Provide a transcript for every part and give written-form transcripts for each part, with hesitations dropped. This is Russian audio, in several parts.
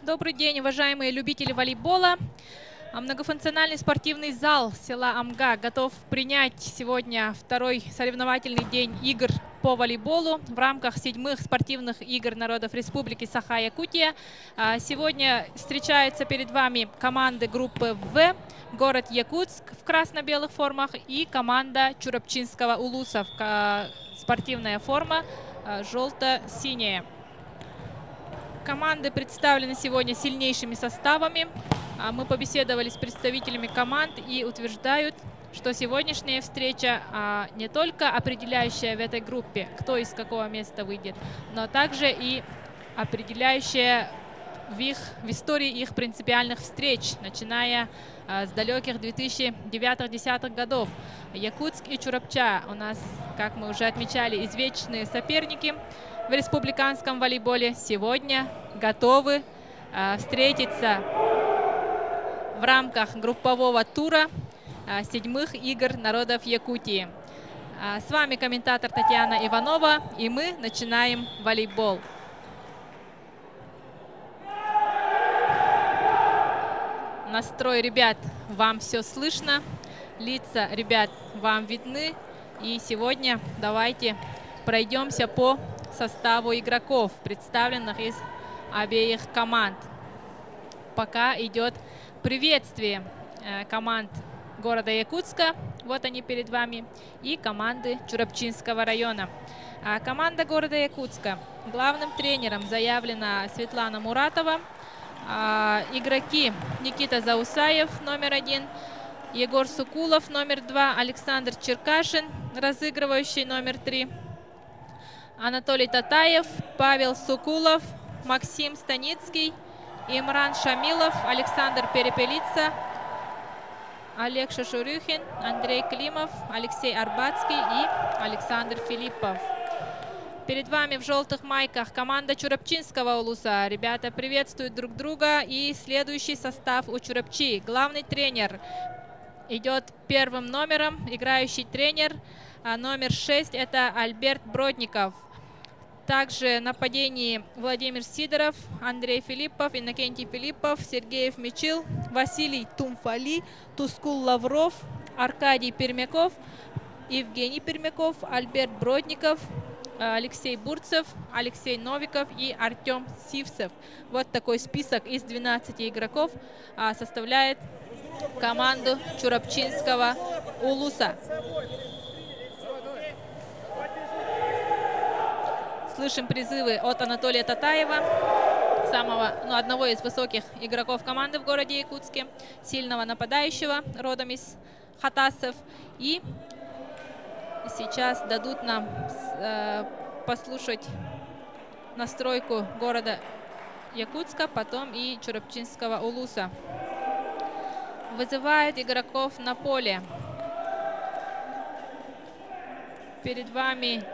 Добрый день, уважаемые любители волейбола. Многофункциональный спортивный зал села Амга готов принять сегодня второй соревновательный день игр по волейболу в рамках 7-х спортивных игр народов Республики Саха-Якутия. Сегодня встречаются перед вами команды группы В, город Якутск в красно-белых формах и команда Чурапчинского улуса, спортивная форма желто-синяя. Команды представлены сегодня сильнейшими составами. Мы побеседовали с представителями команд и утверждают, что сегодняшняя встреча не только определяющая в этой группе, кто из какого места выйдет, но также и определяющая в истории их принципиальных встреч, начиная с далеких 2009-2010 годов. Якутск и Чурапча у нас, как мы уже отмечали, извечные соперники в республиканском волейболе. Сегодня готовы встретиться в рамках группового тура 7-х игр народов Якутии. С вами комментатор Татьяна Иванова, и мы начинаем волейбол. Настрой ребят вам все слышно, лица ребят вам видны. И сегодня давайте пройдемся по составу игроков, представленных из обеих команд. Пока идет приветствие команд города Якутска, вот они перед вами, и команды Чурапчинского района. Команда города Якутска. Главным тренером заявлена Светлана Муратова. Игроки: Никита Заусаев, номер 1, Егор Сукулов, номер 2, Александр Черкашин, разыгрывающий, номер 3, Анатолий Татаев, Павел Сукулов, Максим Станицкий, Имран Шамилов, Александр Перепелица, Олег Шашурюхин, Андрей Климов, Алексей Арбатский и Александр Филиппов. Перед вами в желтых майках команда Чурапчинского улуса. Ребята приветствуют друг друга. И следующий состав у Чурапчи. Главный тренер идет первым номером. Играющий тренер номер 6 это Альберт Бродников. Также в нападении Владимир Сидоров, Андрей Филиппов, Иннокентий Филиппов, Сергеев Мичил, Василий Тумфали, Тускул Лавров, Аркадий Пермяков, Евгений Пермяков, Альберт Бродников, Алексей Бурцев, Алексей Новиков и Артем Сивцев. Вот такой список из 12 игроков составляет команду Чурапчинского улуса. Слышим призывы от Анатолия Татаева, одного из высоких игроков команды в городе Якутске, сильного нападающего, родом из Хатасов. И сейчас дадут нам послушать настройку города Якутска, потом и Чурапчинского улуса. Вызывает игроков на поле. Перед вами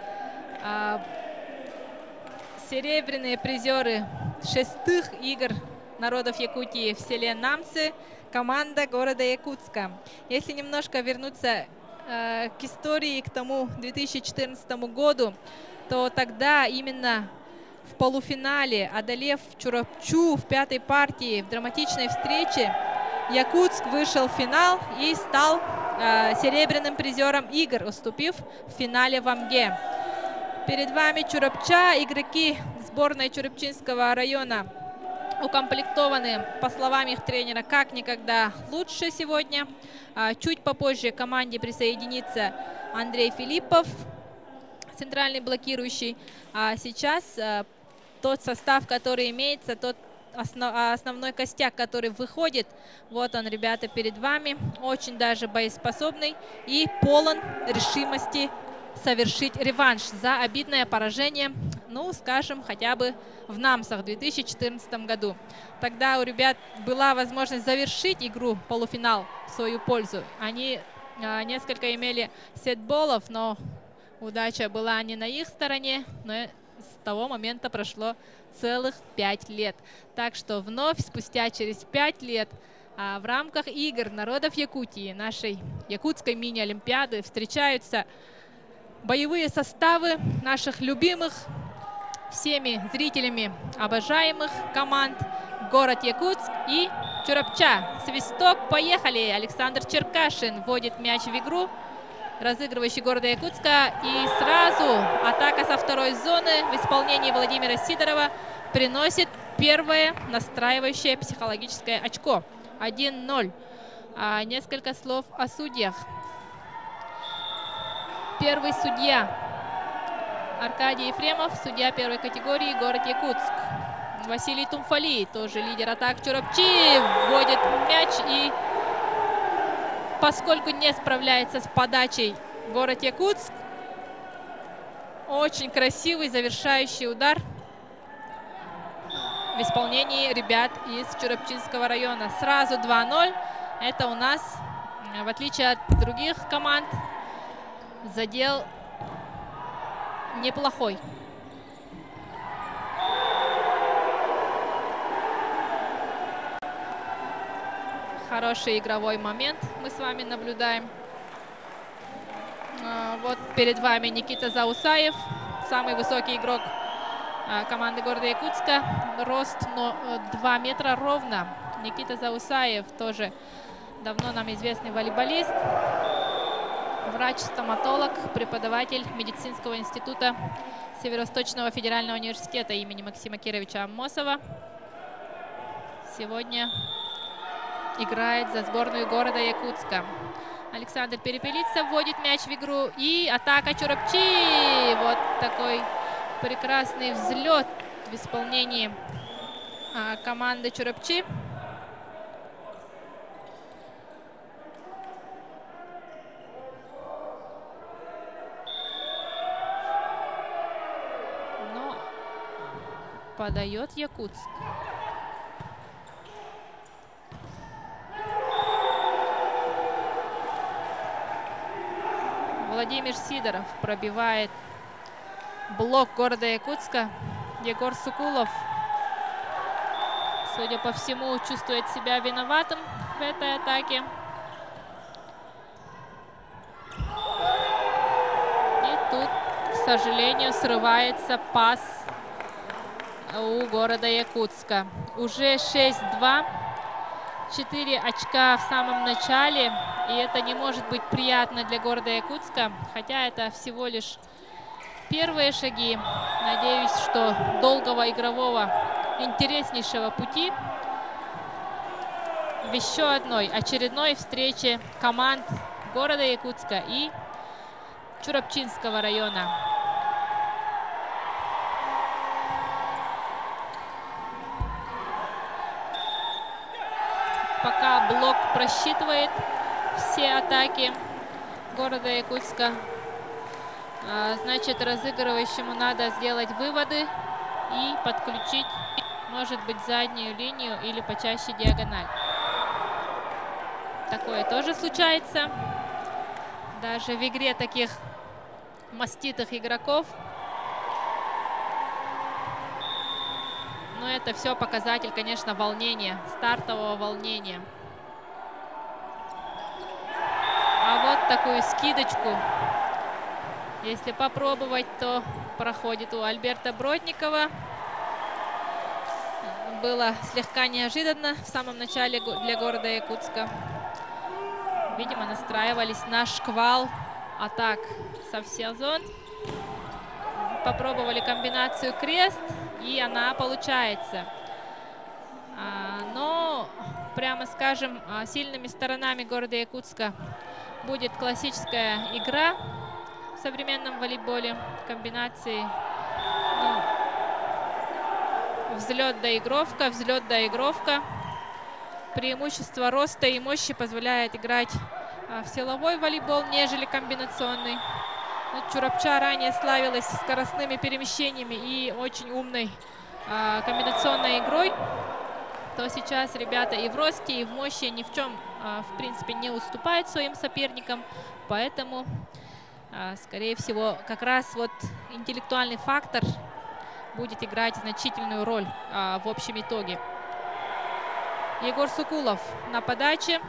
серебряные призеры 6-х игр народов Якутии в селе Намсы, команда города Якутска. Если немножко вернуться к истории, к тому 2014 году, то тогда именно в полуфинале, одолев Чурапчу в 5-й партии в драматичной встрече, Якутск вышел в финал и стал серебряным призером игр, уступив в финале в Амге. Перед вами Чурапча. Игроки сборной Чурапчинского района укомплектованы, по словам их тренера, как никогда лучше сегодня. Чуть попозже к команде присоединится Андрей Филиппов, центральный блокирующий. А сейчас тот состав, который имеется, тот основной костяк, который выходит, вот он, ребята, перед вами. Очень даже боеспособный и полон решимости совершить реванш за обидное поражение, скажем, хотя бы в Намсах в 2014 году. Тогда у ребят была возможность завершить игру, полуфинал, в свою пользу. Они несколько имели сетболов, но удача была не на их стороне, но с того момента прошло целых 5 лет. Так что вновь, спустя через 5 лет, в рамках игр народов Якутии, нашей якутской мини-олимпиады, встречаются боевые составы наших любимых всеми зрителями обожаемых команд город Якутск и Чурапча. Свисток, поехали! Александр Черкашин вводит мяч в игру. Разыгрывающий города Якутска. И сразу атака со второй зоны в исполнении Владимира Сидорова приносит первое настраивающее психологическое очко. 1-0. Несколько слов о судьях. Первый судья Аркадий Ефремов, судья первой категории, город Якутск. Василий Тумфали, тоже лидер атак Чурапчи, вводит мяч, и поскольку не справляется с подачей город Якутск, очень красивый завершающий удар в исполнении ребят из Чурапчинского района. Сразу 2-0. Это у нас, в отличие от других команд, задел неплохой. Хороший игровой момент мы с вами наблюдаем. Вот перед вами Никита Заусаев, самый высокий игрок команды города Якутска. Рост 2 метра ровно. Никита Заусаев тоже давно нам известный волейболист. Врач-стоматолог, преподаватель медицинского института Северо-Восточного федерального университета имени Максима Кировича Аммосова. Сегодня играет за сборную города Якутска. Александр Перепелица вводит мяч в игру. И атака Чурапчи. Вот такой прекрасный взлет в исполнении команды Чурапчи. Но подает Якутск. Владимир Сидоров пробивает блок города Якутска. Егор Сукулов, судя по всему, чувствует себя виноватым в этой атаке. И тут, к сожалению, срывается пас у города Якутска. Уже 6-2. 4 очка в самом начале. И это не может быть приятно для города Якутска. Хотя это всего лишь первые шаги. Надеюсь, что долгого игрового интереснейшего пути в еще одной очередной встрече команд города Якутска и Чурапчинского района. Пока блок просчитывает все атаки города Якутска, значит, разыгрывающему надо сделать выводы и подключить, может быть, заднюю линию или почаще диагональ. Такое тоже случается. Даже в игре таких маститых игроков. Но это все показатель, конечно, волнения, стартового волнения. А вот такую скидочку, если попробовать, то проходит у Альберта Бродникова. Было слегка неожиданно в самом начале для города Якутска. Видимо, настраивались на шквал атак со всех зон. Попробовали комбинацию крест, и она получается. Но, прямо скажем, сильными сторонами города Якутска будет классическая игра в современном волейболе. Комбинации взлет-доигровка, взлет-доигровка. Преимущество роста и мощи позволяет играть в силовой волейбол, нежели комбинационный. Чурапча ранее славилась скоростными перемещениями и очень умной комбинационной игрой. То сейчас ребята и в росте, и в мощи ни в чем, в принципе, не уступают своим соперникам. Поэтому, скорее всего, как раз вот интеллектуальный фактор будет играть значительную роль в общем итоге. Егор Сукулов на подаче.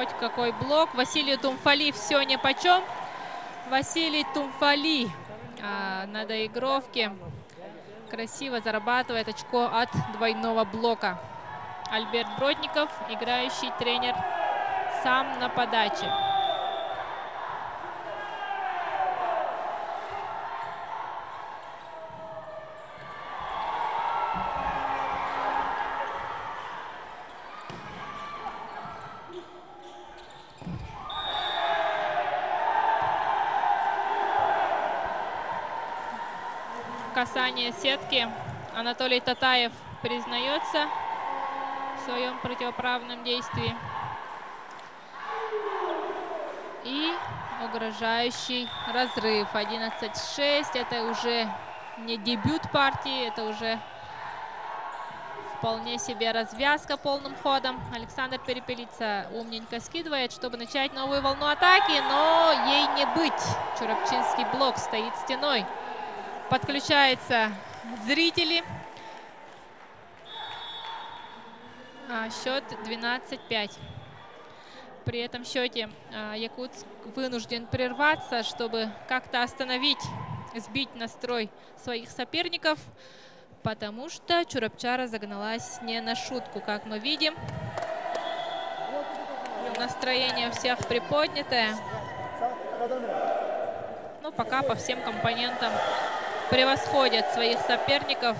хоть какой блок. Василию Тумфали все нипочем. Василий Тумфали на доигровке красиво зарабатывает очко от двойного блока. Альберт Бродников, играющий тренер, сам на подаче. Касание сетки. Анатолий Татаев признается в своем противоправном действии. И угрожающий разрыв. 11-6. Это уже не дебют партии, это уже вполне себе развязка полным ходом. Александр Перепелица умненько скидывает, чтобы начать новую волну атаки, но ей не быть. Чурапчинский блок стоит стеной. Подключаются зрители. Счет 12-5. При этом счете Якутск вынужден прерваться, чтобы как-то остановить, сбить настрой своих соперников, потому что Чурапча разогналась не на шутку, как мы видим. Настроение у всех приподнятое. Но пока по всем компонентам превосходят своих соперников.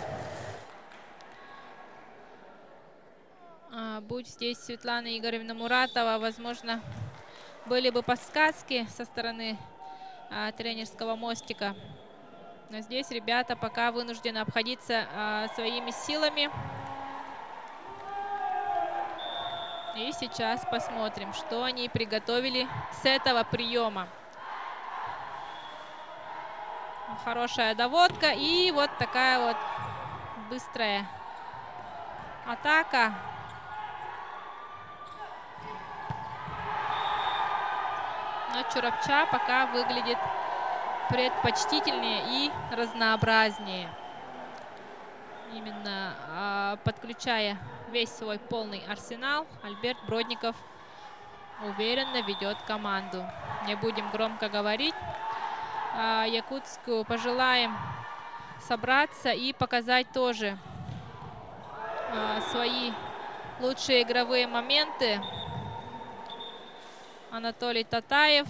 Будь здесь Светлана Игоревна Муратова, возможно, были бы подсказки со стороны тренерского мостика. Но здесь ребята пока вынуждены обходиться своими силами. И сейчас посмотрим, что они приготовили с этого приема. Хорошая доводка и вот такая вот быстрая атака. Но Чурапча пока выглядит предпочтительнее и разнообразнее. Именно подключая весь свой полный арсенал, Альберт Бродников уверенно ведет команду. Не будем громко говорить. Якутску пожелаем собраться и показать тоже свои лучшие игровые моменты. Анатолий Татаев.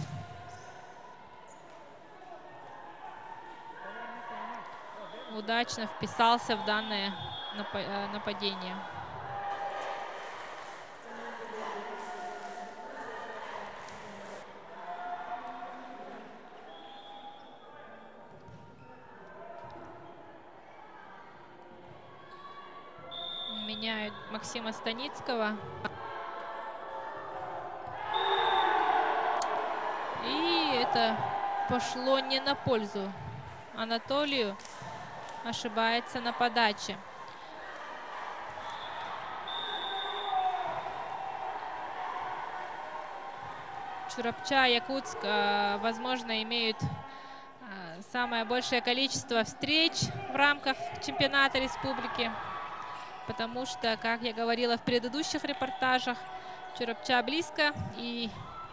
Удачно вписался в данное нападение. Меняют Максима Станицкого. И это пошло не на пользу Анатолию. Ошибается на подаче. Чурапча, Якутск, возможно, имеют самое большее количество встреч в рамках чемпионата республики. Потому что, как я говорила в предыдущих репортажах, Чурапча близко. И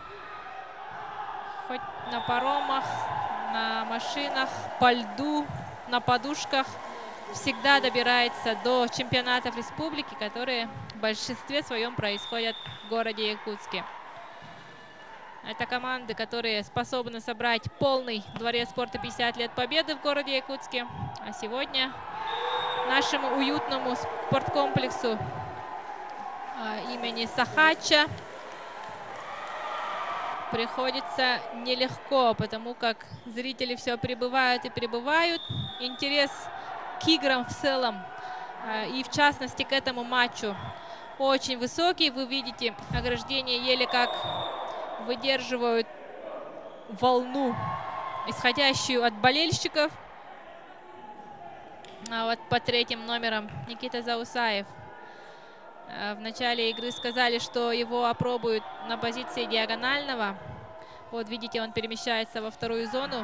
хоть на паромах, на машинах, по льду, на подушках всегда добирается до чемпионатов республики, которые в большинстве своем происходят в городе Якутске. Это команды, которые способны собрать полный дворец спорта 50 лет победы в городе Якутске. А сегодня нашему уютному спорткомплексу имени Сахача приходится нелегко, потому как зрители все прибывают и прибывают. Интерес к играм в целом и в частности к этому матчу очень высокий. Вы видите, ограждения еле как выдерживают волну, исходящую от болельщиков. А вот по третьим номерам Никита Заусаев. В начале игры сказали, что его опробуют на позиции диагонального. Вот видите, он перемещается во вторую зону.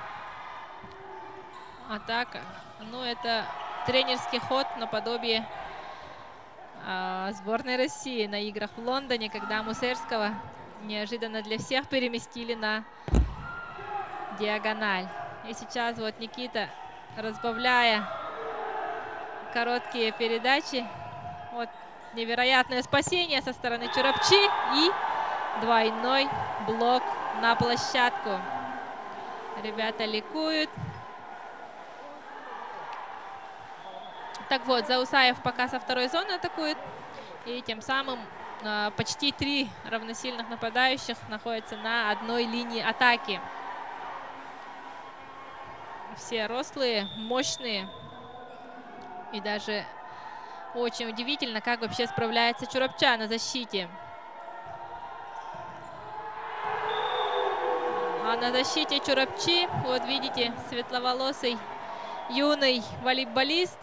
Атака. Ну, это тренерский ход наподобие сборной России на играх в Лондоне, когда Мусерского неожиданно для всех переместили на диагональ. И сейчас вот Никита, разбавляя короткие передачи. Вот невероятное спасение со стороны Чурапчи и двойной блок на площадку. Ребята ликуют. Так вот, Заусаев пока со второй зоны атакует. И тем самым почти 3 равносильных нападающих находятся на одной линии атаки. Все рослые, мощные. И даже очень удивительно, как вообще справляется Чурапча на защите. А на защите Чурапчи, вот видите, светловолосый юный волейболист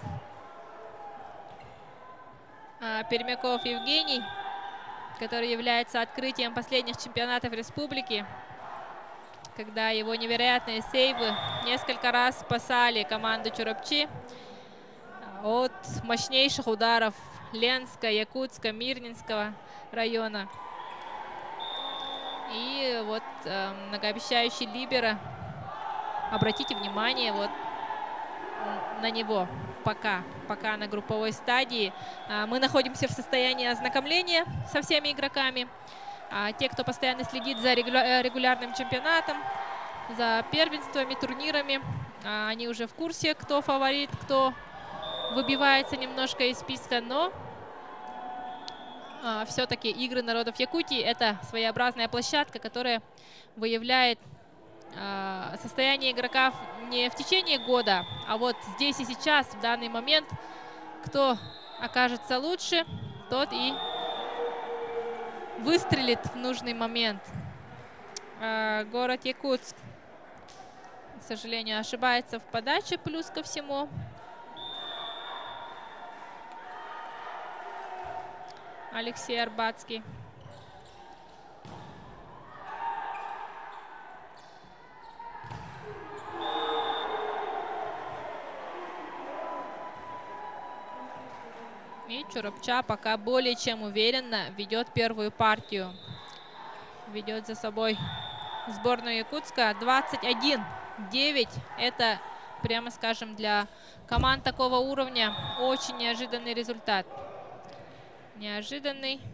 Пермяков Евгений, который является открытием последних чемпионатов республики, когда его невероятные сейвы несколько раз спасали команду Чурапчи от мощнейших ударов Ленска, Якутска, Мирнинского района. И вот многообещающий либеро, обратите внимание вот на него пока на групповой стадии. Мы находимся в состоянии ознакомления со всеми игроками. Те, кто постоянно следит за регулярным чемпионатом, за первенствами, турнирами, они уже в курсе, кто фаворит, кто выбивается немножко из списка, но все-таки игры народов Якутии — это своеобразная площадка, которая выявляет состояние игрока не в течение года, а вот здесь и сейчас, в данный момент. Кто окажется лучше, тот и выстрелит в нужный момент. Город Якутск, к сожалению, ошибается в подаче, плюс ко всему. Алексей Арбатский. И Чурапча пока более чем уверенно ведет первую партию. Ведет за собой сборную Якутска 21-9. Это, прямо скажем, для команд такого уровня очень неожиданный результат. Неожиданный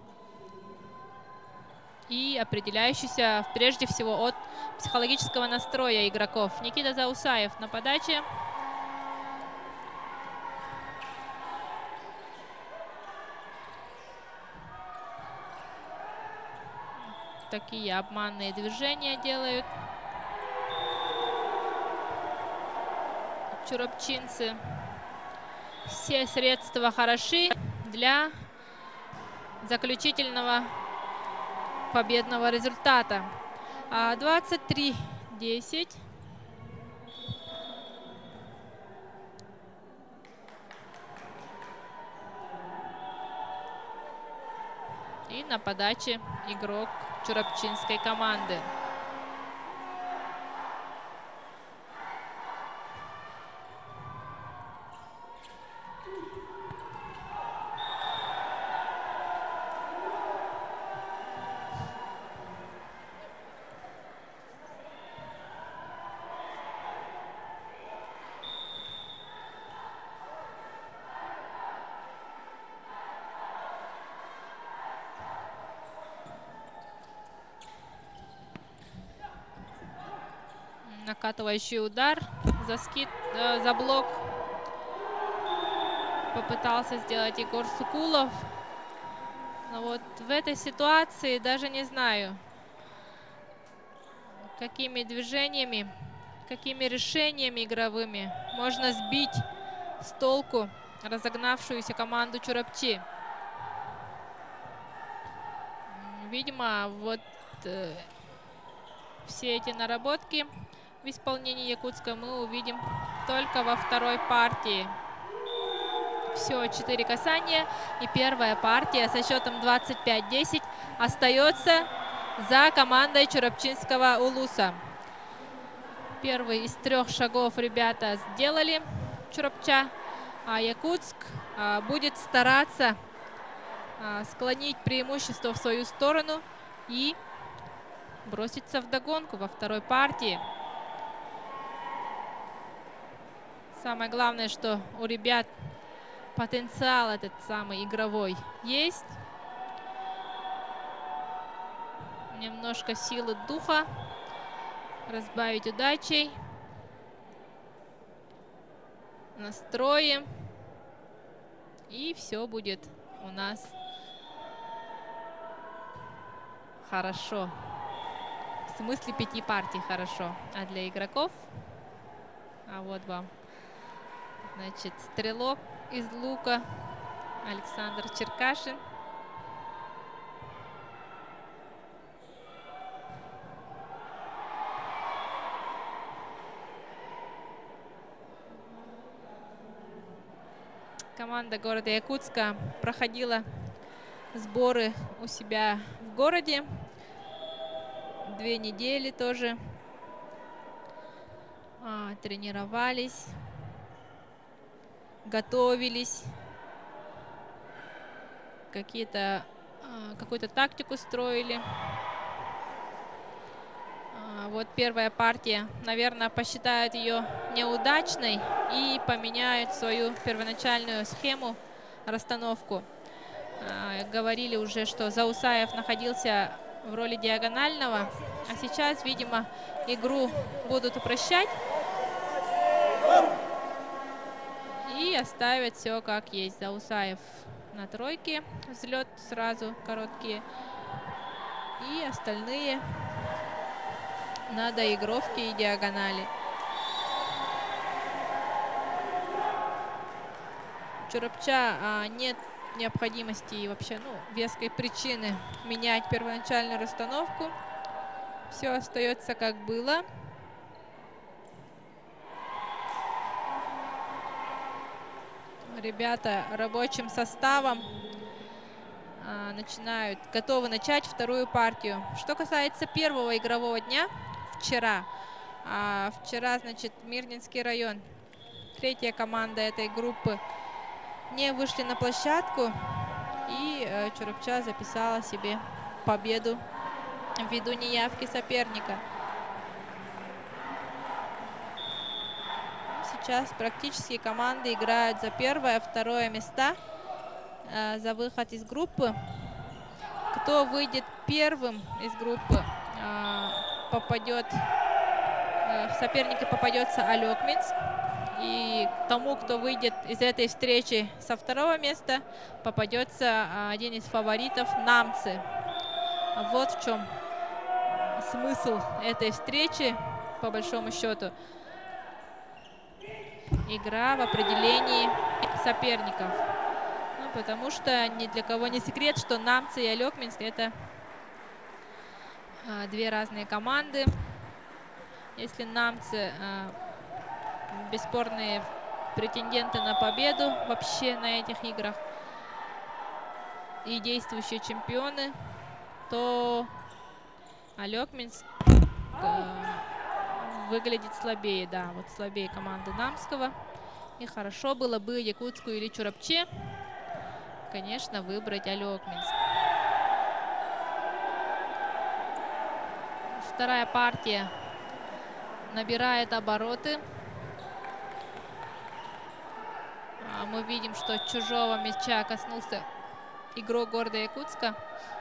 и определяющийся прежде всего от психологического настроя игроков. Никита Заусаев на подаче. Такие обманные движения делают чурапчинцы. Все средства хороши для заключительного победного результата. 23-10. И на подаче игрок чурапчинской команды. Накатывающий удар за скид, за блок попытался сделать Егор Сукулов. Но вот в этой ситуации даже не знаю, какими движениями, какими решениями игровыми можно сбить с толку разогнавшуюся команду Чурапчи. Видимо, вот все эти наработки в исполнении Якутска мы увидим только во второй партии. Все, 4 касания. И первая партия со счетом 25-10 остается за командой Чурапчинского Улуса. Первый из 3 шагов ребята сделали Чурапча, а Якутск будет стараться склонить преимущество в свою сторону и броситься в догонку во второй партии. Самое главное, что у ребят потенциал этот самый игровой есть. Немножко силы духа разбавить удачей, настроем, и все будет у нас хорошо. В смысле 5 партий хорошо. А для игроков, а вот вам, значит, стрелок из лука Александр Черкашин. Команда города Якутска проходила сборы у себя в городе. 2 недели тоже тренировались, готовились, какую-то тактику строили. Вот первая партия, наверное, посчитают ее неудачной и поменяют свою первоначальную схему, расстановку. Говорили уже, что Заусаев находился в роли диагонального, а сейчас, видимо, игру будут упрощать и оставят все как есть. Заусаев на тройке, взлет сразу короткие, и остальные на доигровке и диагонали. Чурапча нет необходимости и вообще веской причины менять первоначальную расстановку. Все остается как было. Ребята рабочим составом готовы начать вторую партию. Что касается первого игрового дня, вчера, значит, Мирнинский район, 3-я команда этой группы, не вышли на площадку, и Чурапча записала себе победу ввиду неявки соперника. Сейчас практически команды играют за 1-е, 2-е места, за выход из группы. Кто выйдет первым из группы, в соперника попадется Алекминск. И тому, кто выйдет из этой встречи со 2-го места, попадется один из фаворитов Намцы. Вот в чем смысл этой встречи, по большому счету. Игра в определении соперников. Потому что ни для кого не секрет, что Намцы и Алекминск — это 2 разные команды. Если Намцы бесспорные претенденты на победу вообще на этих играх и действующие чемпионы, то Алекминск выглядит слабее, да, вот слабее команды Намского. И хорошо было бы Якутску или Чурапче, конечно, выбрать Алекминск. Вторая партия набирает обороты. Мы видим, что чужого мяча коснулся игрок города Якутска.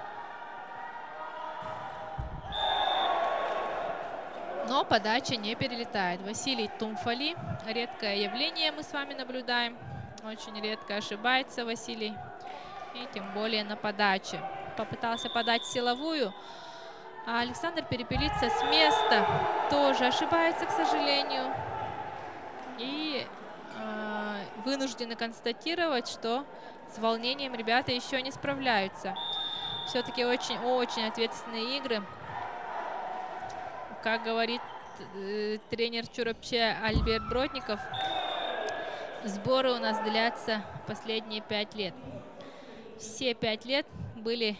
Но подача не перелетает. Василий Тумфали. Редкое явление мы с вами наблюдаем. Очень редко ошибается Василий. И тем более на подаче. Попытался подать силовую. А Александр Перепелица с места тоже ошибается, к сожалению. И вынуждены констатировать, что с волнением ребята еще не справляются. Все-таки очень ответственные игры. Как говорит тренер Чурапче Альберт Бродников, сборы у нас длятся последние 5 лет. Все 5 лет были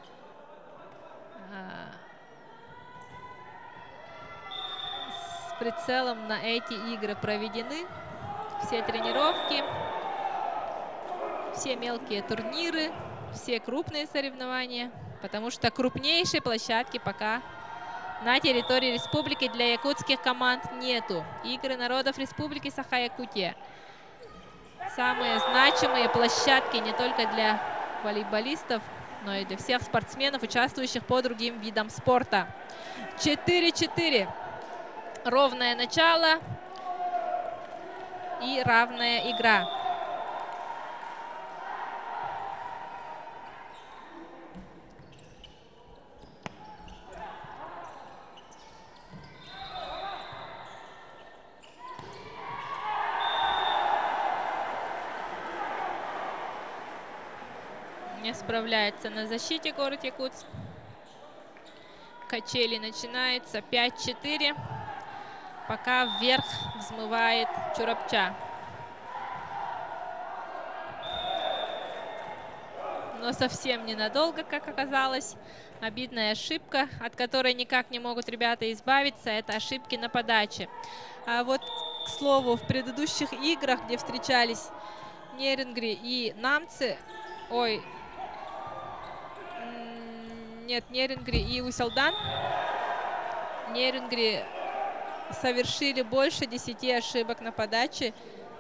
с прицелом на эти игры проведены. Все тренировки, все мелкие турниры, все крупные соревнования. потому что крупнейшей площадки пока на территории республики для якутских команд нету. Игры народов республики Саха-Якутия. Самые значимые площадки не только для волейболистов, но и для всех спортсменов, участвующих по другим видам спорта. 4-4. Ровное начало и равная игра. Не справляется на защите город Якутск. Качели начинаются. 5-4. Пока вверх взмывает Чурапча. Но совсем ненадолго, как оказалось. Обидная ошибка, от которой никак не могут ребята избавиться. Это ошибки на подаче. А вот, к слову, в предыдущих играх, где встречались Нерингри и Намцы, Нерингри и Усялдан. Нерингри совершили больше 10 ошибок на подаче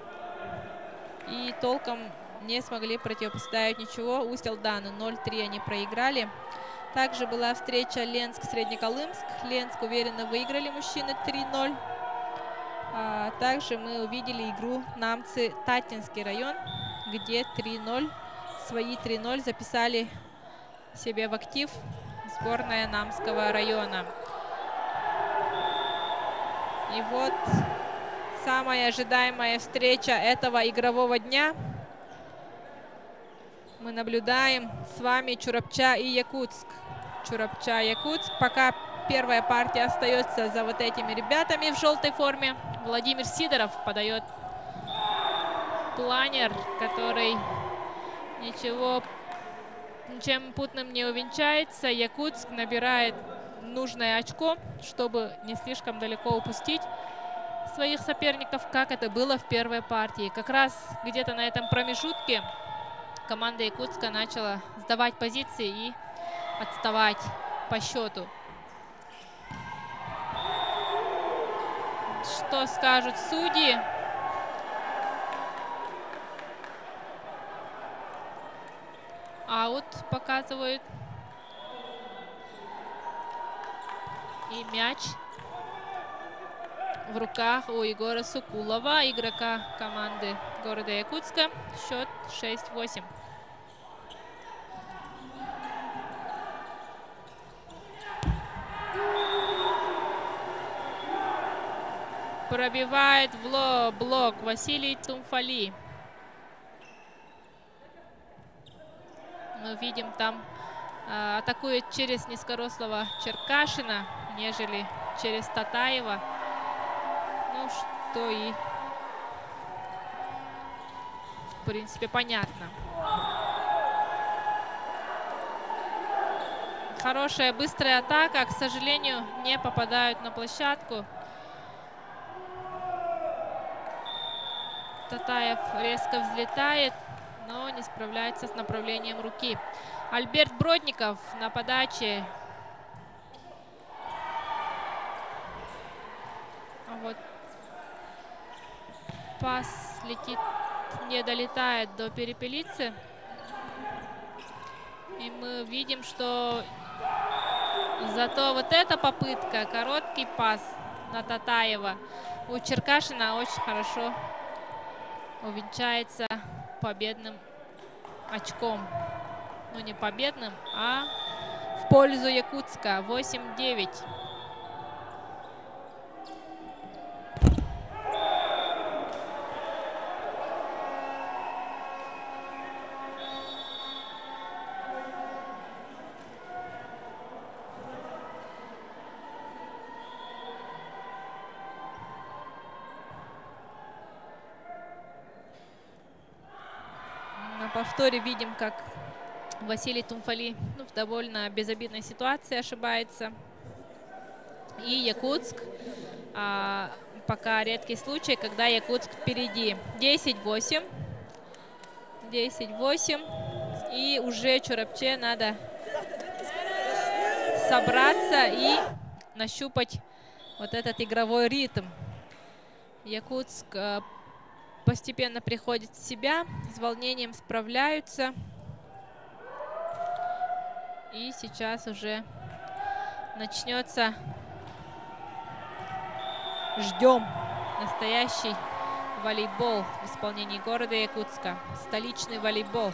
и толком не смогли противопоставить ничего Усялдану. 0-3 они проиграли. Также была встреча Ленск-Среднеколымск. Ленск уверенно выиграли мужчины 3-0. Также мы увидели игру Намцы-Татинский район, где 3-0. Свои 3-0 записали себе в актив сборная Намского района. И вот самая ожидаемая встреча этого игрового дня. Мы наблюдаем с вами Чурапча и Якутск. Чурапча, Якутск. Пока первая партия остается за вот этими ребятами в желтой форме. Владимир Сидоров подает планер, который ничем путным не увенчается. Якутск набирает нужное очко, чтобы не слишком далеко упустить своих соперников, как это было в первой партии. Как раз где-то на этом промежутке команда Якутска начала сдавать позиции и отставать по счету. Что скажут судьи? Аут показывают. И мяч в руках у Егора Сукулова, игрока команды города Якутска. Счет 6-8. Пробивает в блок Василий Тумфали. Мы видим, там атакует через низкорослого Черкашина, нежели через Татаева. Ну, что и, в принципе, понятно. Хорошая быстрая атака, к сожалению, не попадают на площадку. Татаев резко взлетает, но не справляется с направлением руки. Альберт Бродников на подаче. А вот пас летит, не долетает до Перепелицы. И мы видим, что зато вот эта попытка, короткий пас на Татаева у Черкашина очень хорошо увенчается победным очком. Ну, не победным, а в пользу Якутска. 8-9. На повторе видим, как Василий Тумфали в довольно безобидной ситуации ошибается. И Якутск пока редкий случай, когда Якутск впереди. 10-8. 10-8. И уже Чурапче надо собраться и нащупать вот этот игровой ритм. Якутск постепенно приходит в себя, с волнением справляются. И сейчас уже начнется, ждем, настоящий волейбол в исполнении города Якутска. Столичный волейбол.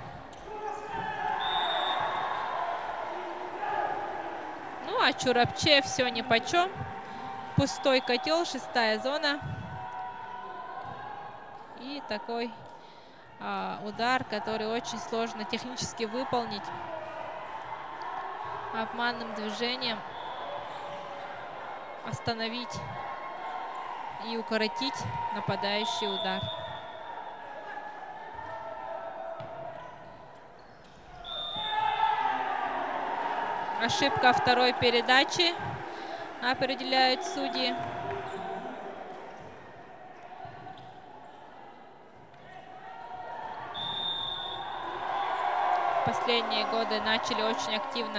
Ну а Чурапче все нипочем. Пустой котел, 6-я зона. И такой удар, который очень сложно технически выполнить. Обманным движением остановить и укоротить нападающий удар. Ошибка второй передачи, определяют судьи. В последние годы начали очень активно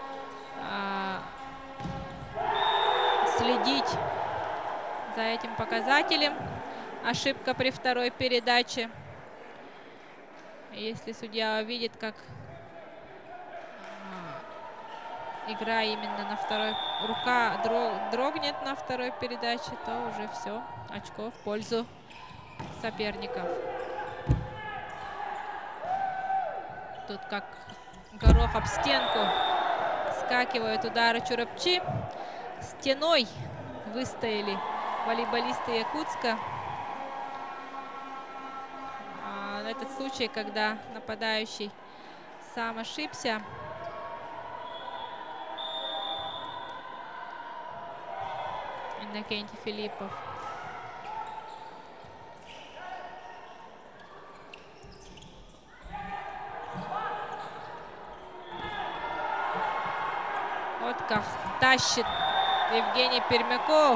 следить за этим показателем. Ошибка при второй передаче. Если судья увидит, как игра именно на второй, рука дрогнет на второй передаче, то уже все, очко в пользу соперников. Тут как горох об стенку скакивают удары Чурапчи. Стеной выстояли волейболисты Якутска. На этот случай, когда нападающий сам ошибся. Иннокентий Филиппов. Вот как тащит Евгений Пермяков.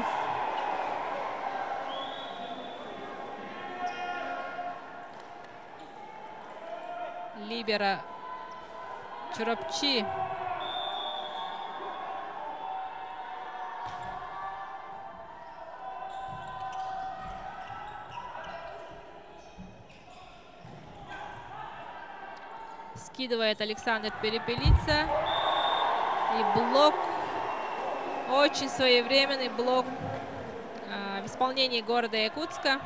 Либера Чурапчи. Скидывает Александр Перепелица. И блок, очень своевременный блок в исполнении города Якутска.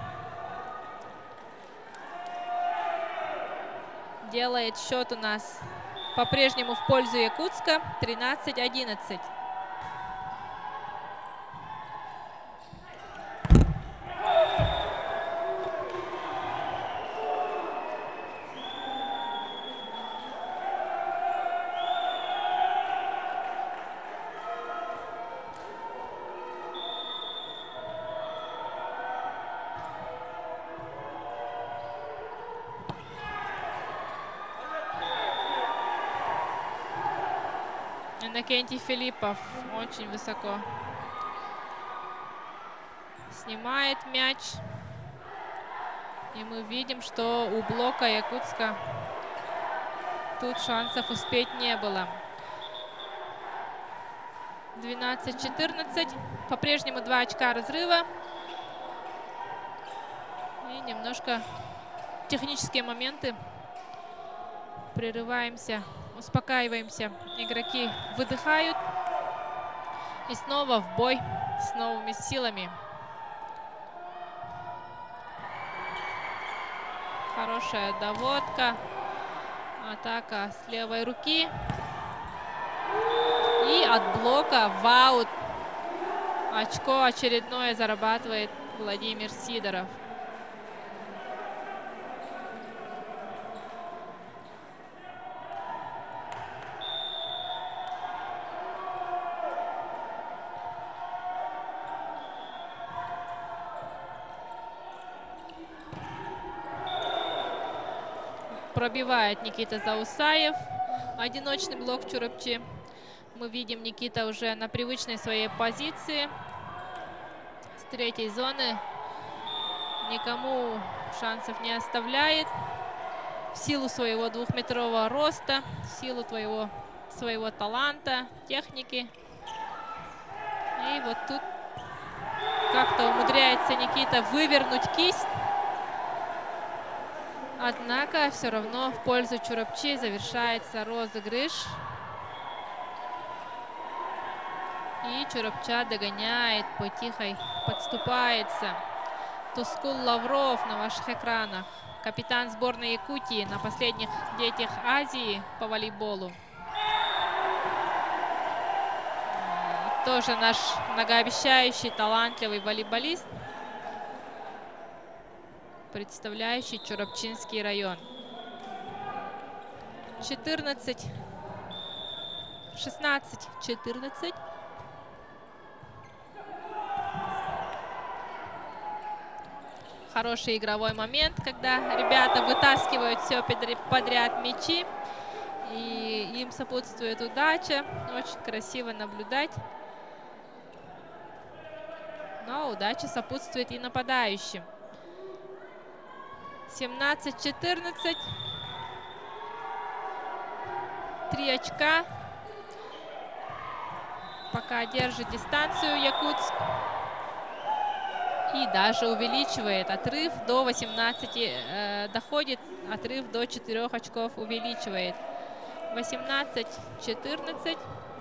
Делает счет у нас по-прежнему в пользу Якутска, 13-11. Иннокентий Филиппов очень высоко снимает мяч. И мы видим, что у блока Якутска тут шансов успеть не было. 12-14. По-прежнему 2 очка разрыва. И немножко технические моменты. Прерываемся. Успокаиваемся. Игроки выдыхают. И снова в бой с новыми силами. Хорошая доводка. Атака с левой руки. И от блока в аут. Очко очередное зарабатывает Владимир Сидоров. Пробивает Никита Заусаев. Одиночный блок Чурапчи. Мы видим, Никита уже на привычной своей позиции. С третьей зоны. Никому шансов не оставляет. В силу своего 2-метрового роста, в силу своего таланта, техники. И вот тут как-то умудряется Никита вывернуть кисть. Однако все равно в пользу Чурапчи завершается розыгрыш. И Чурапча догоняет, потихой подступается. Тускул Лавров на ваших экранах. Капитан сборной Якутии на последних детях Азии по волейболу. Тоже наш многообещающий, талантливый волейболист, представляющий Чурапчинский район. 16-14. Хороший игровой момент, когда ребята вытаскивают все подряд мячи. И им сопутствует удача. Очень красиво наблюдать. Но удача сопутствует и нападающим. 17-14. 3 очка. Пока держит дистанцию Якутск. И даже увеличивает отрыв до 18. Доходит отрыв до 4 очков. Увеличивает. 18-14.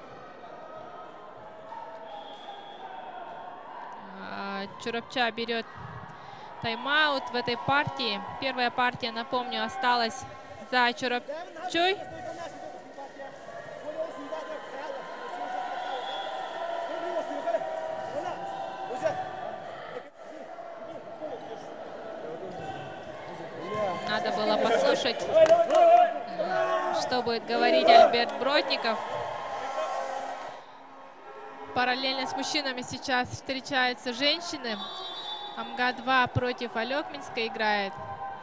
Чурапча берет тайм-аут в этой партии. Первая партия, напомню, осталась за Чурапчой. Надо было послушать, что будет говорить Альберт Бродников. Параллельно с мужчинами сейчас встречаются женщины. АМГА-2 против Алекминска играет.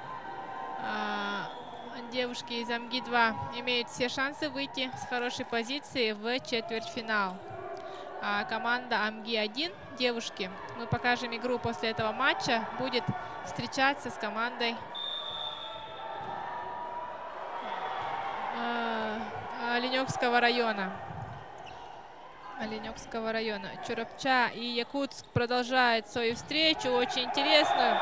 Девушки из АМГИ-2 имеют все шансы выйти с хорошей позиции в четвертьфинал. А команда АМГИ-1, девушки, мы покажем игру после этого матча, будет встречаться с командой Оленёкского района. Чурапча и Якутск продолжают свою встречу, очень интересную,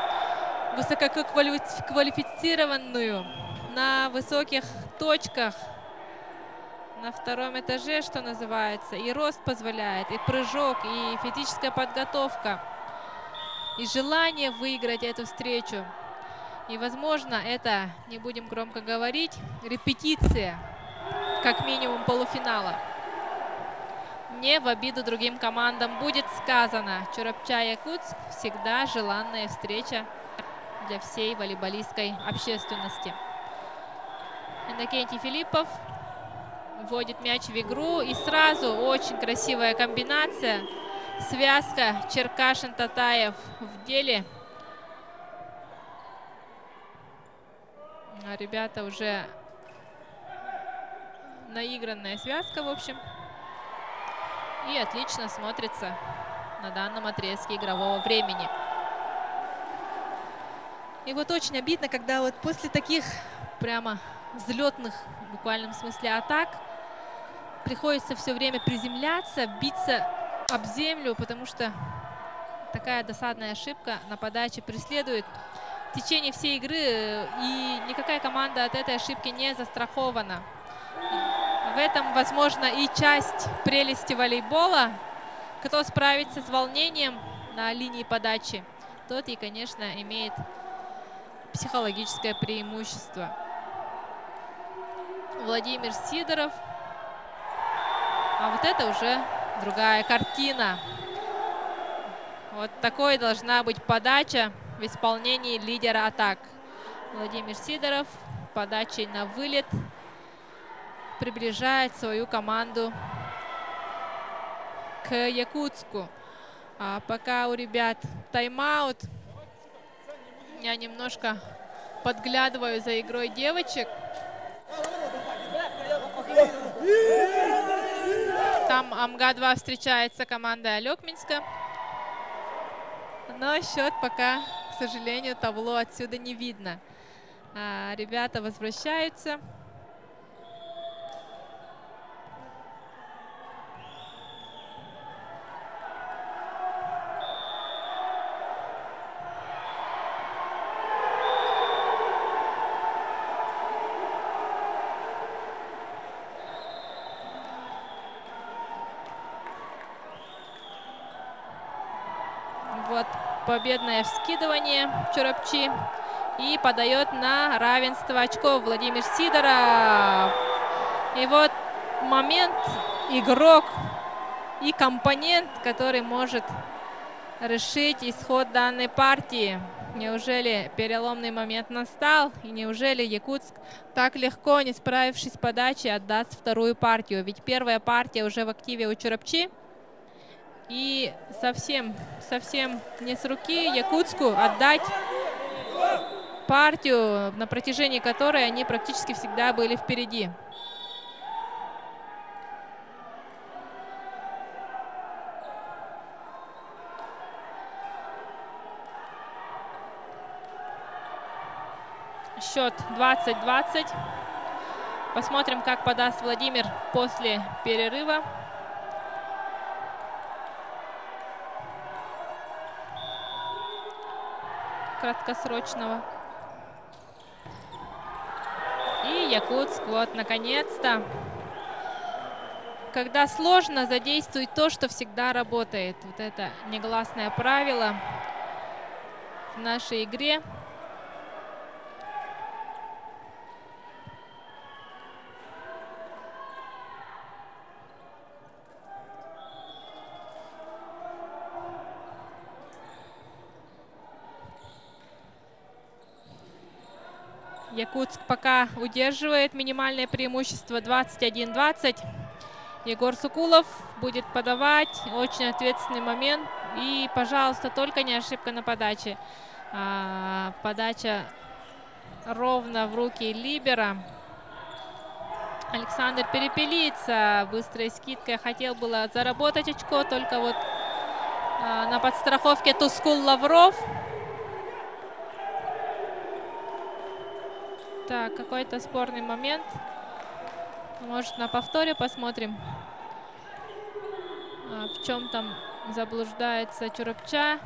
высококвалифицированную, на высоких точках, на втором этаже, что называется. И рост позволяет, и прыжок, и физическая подготовка, и желание выиграть эту встречу. И, возможно, это, не будем громко говорить, репетиция, как минимум, полуфинала. Не в обиду другим командам будет сказано. Чурапча-Якутск всегда желанная встреча для всей волейболистской общественности. Иннокентий Филиппов вводит мяч в игру. И сразу очень красивая комбинация. Связка Черкашин-Татаев в деле. Ребята уже наигранная связка, в общем. И отлично смотрится на данном отрезке игрового времени. И вот очень обидно, когда вот после таких прямо взлетных, в буквальном смысле, атак приходится все время приземляться, биться об землю, потому что такая досадная ошибка на подаче преследует в течение всей игры, и никакая команда от этой ошибки не застрахована. В этом, возможно, и часть прелести волейбола. Кто справится с волнением на линии подачи, тот и, конечно, имеет психологическое преимущество. Владимир Сидоров. А вот это уже другая картина. Вот такой должна быть подача в исполнении лидера атак. Владимир Сидоров подачей на вылет приближает свою команду к Якутску. А пока у ребят тайм-аут, я немножко подглядываю за игрой девочек. Там АМГА-2 встречается команда Алекминска. Но счет пока, к сожалению, табло отсюда не видно. Ребята возвращаются. вот победное вскидывание Чурапчи. И подает на равенство очков Владимир Сидоров. И вот момент, игрок и компонент, который может решить исход данной партии. Неужели переломный момент настал? И неужели Якутск так легко, не справившись с подачей, отдаст вторую партию? Ведь первая партия уже в активе у Чурапчи. И совсем не с руки Якутску отдать партию, на протяжении которой они практически всегда были впереди. Счет 20-20. Посмотрим, как подаст Владимир после перерыва. Краткосрочного. И Якутск, вот, наконец-то. Когда сложно, задействуй то, что всегда работает. Вот это негласное правило в нашей игре. Якутск пока удерживает минимальное преимущество 21-20. Егор Сукулов будет подавать. Очень ответственный момент. И, пожалуйста, только не ошибка на подаче. Подача ровно в руки либера. Александр Перепелица быстрой скидкой хотел было заработать очко, только вот на подстраховке Тускул Лавров. Так, какой-то спорный момент. Может, на повторе посмотрим, в чем там заблуждается Чурапча.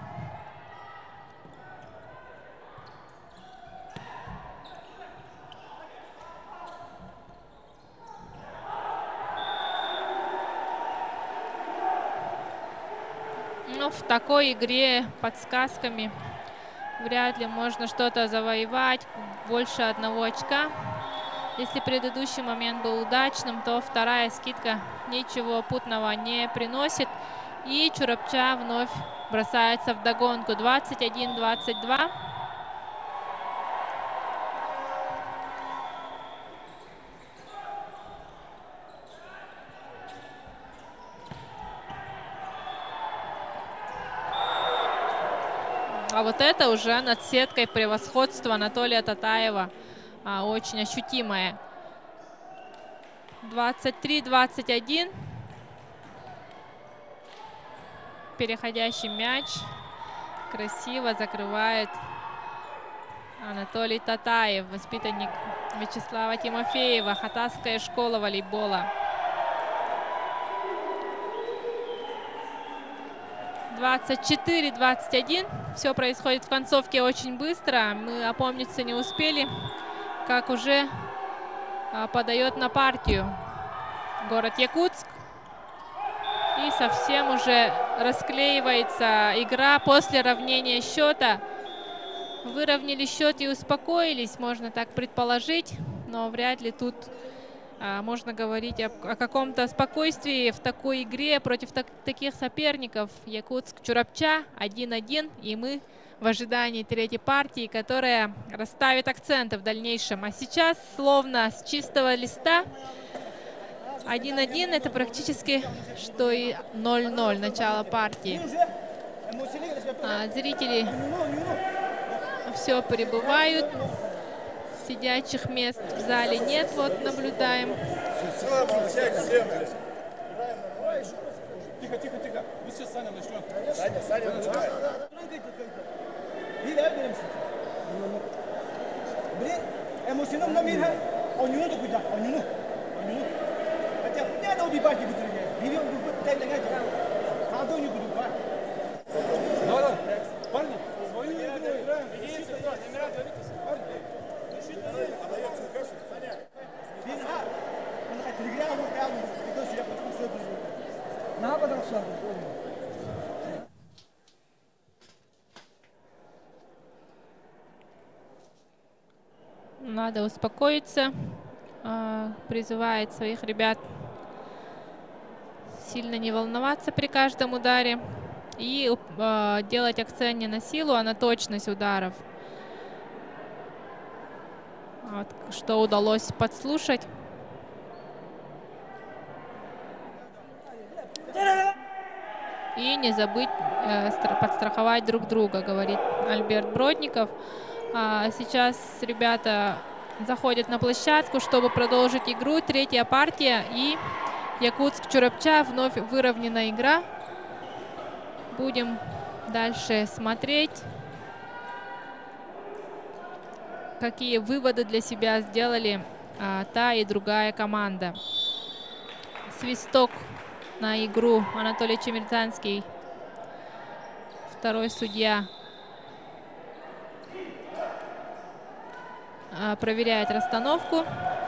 Ну, в такой игре подсказками вряд ли можно что-то завоевать. Больше одного очка. Если предыдущий момент был удачным, то вторая скидка ничего путного не приносит. И Чурапча вновь бросается в догонку. 21-22. А вот это уже над сеткой превосходства Анатолия Татаева. Очень ощутимое. 23-21. Переходящий мяч. Красиво закрывает Анатолий Татаев, воспитанник Вячеслава Тимофеева, Хатасская школа волейбола. 24-21. Все происходит в концовке очень быстро. Мы опомниться не успели, как уже подает на партию город Якутск. И совсем уже расклеивается игра после равнения счета. Выровняли счет и успокоились, можно так предположить. Но вряд ли тут можно говорить о каком-то спокойствии в такой игре против таких соперников. Якутск Чурапча 1-1. И мы в ожидании третьей партии, которая расставит акценты в дальнейшем. А сейчас словно с чистого листа 1-1. Это практически что и 0-0 начало партии. Зрители все прибывают. Сидячих мест в зале нет. Вот наблюдаем. Тихо, тихо, тихо. Мы сейчас Саня начнем. Саня, начинаем. Блин, эмоционально мир है और न्यू तो कुछ और न्यू अच्छा क्या तो डिपार्ट की बिचरे है वीडियो को टाइम लगा जा हां तो न्यू कुछ बात Давай, парни, свою игру играем. Идите сюда, номера говорите. отдается кашу Саня biz ha mana telegram bu ya itu sudah betul nah pada rasul Надо успокоиться. Призывает своих ребят сильно не волноваться при каждом ударе и делать акцент не на силу, а на точность ударов. Вот, что удалось подслушать. И не забыть подстраховать друг друга, говорит Альберт Бродников. Сейчас ребята заходят на площадку, чтобы продолжить игру. Третья партия. И Якутск-Чурапча. Вновь выровнена игра. Будем дальше смотреть, какие выводы для себя сделали та и другая команда. Свисток на игру. Анатолий Чемертанский, второй судья, проверяет расстановку.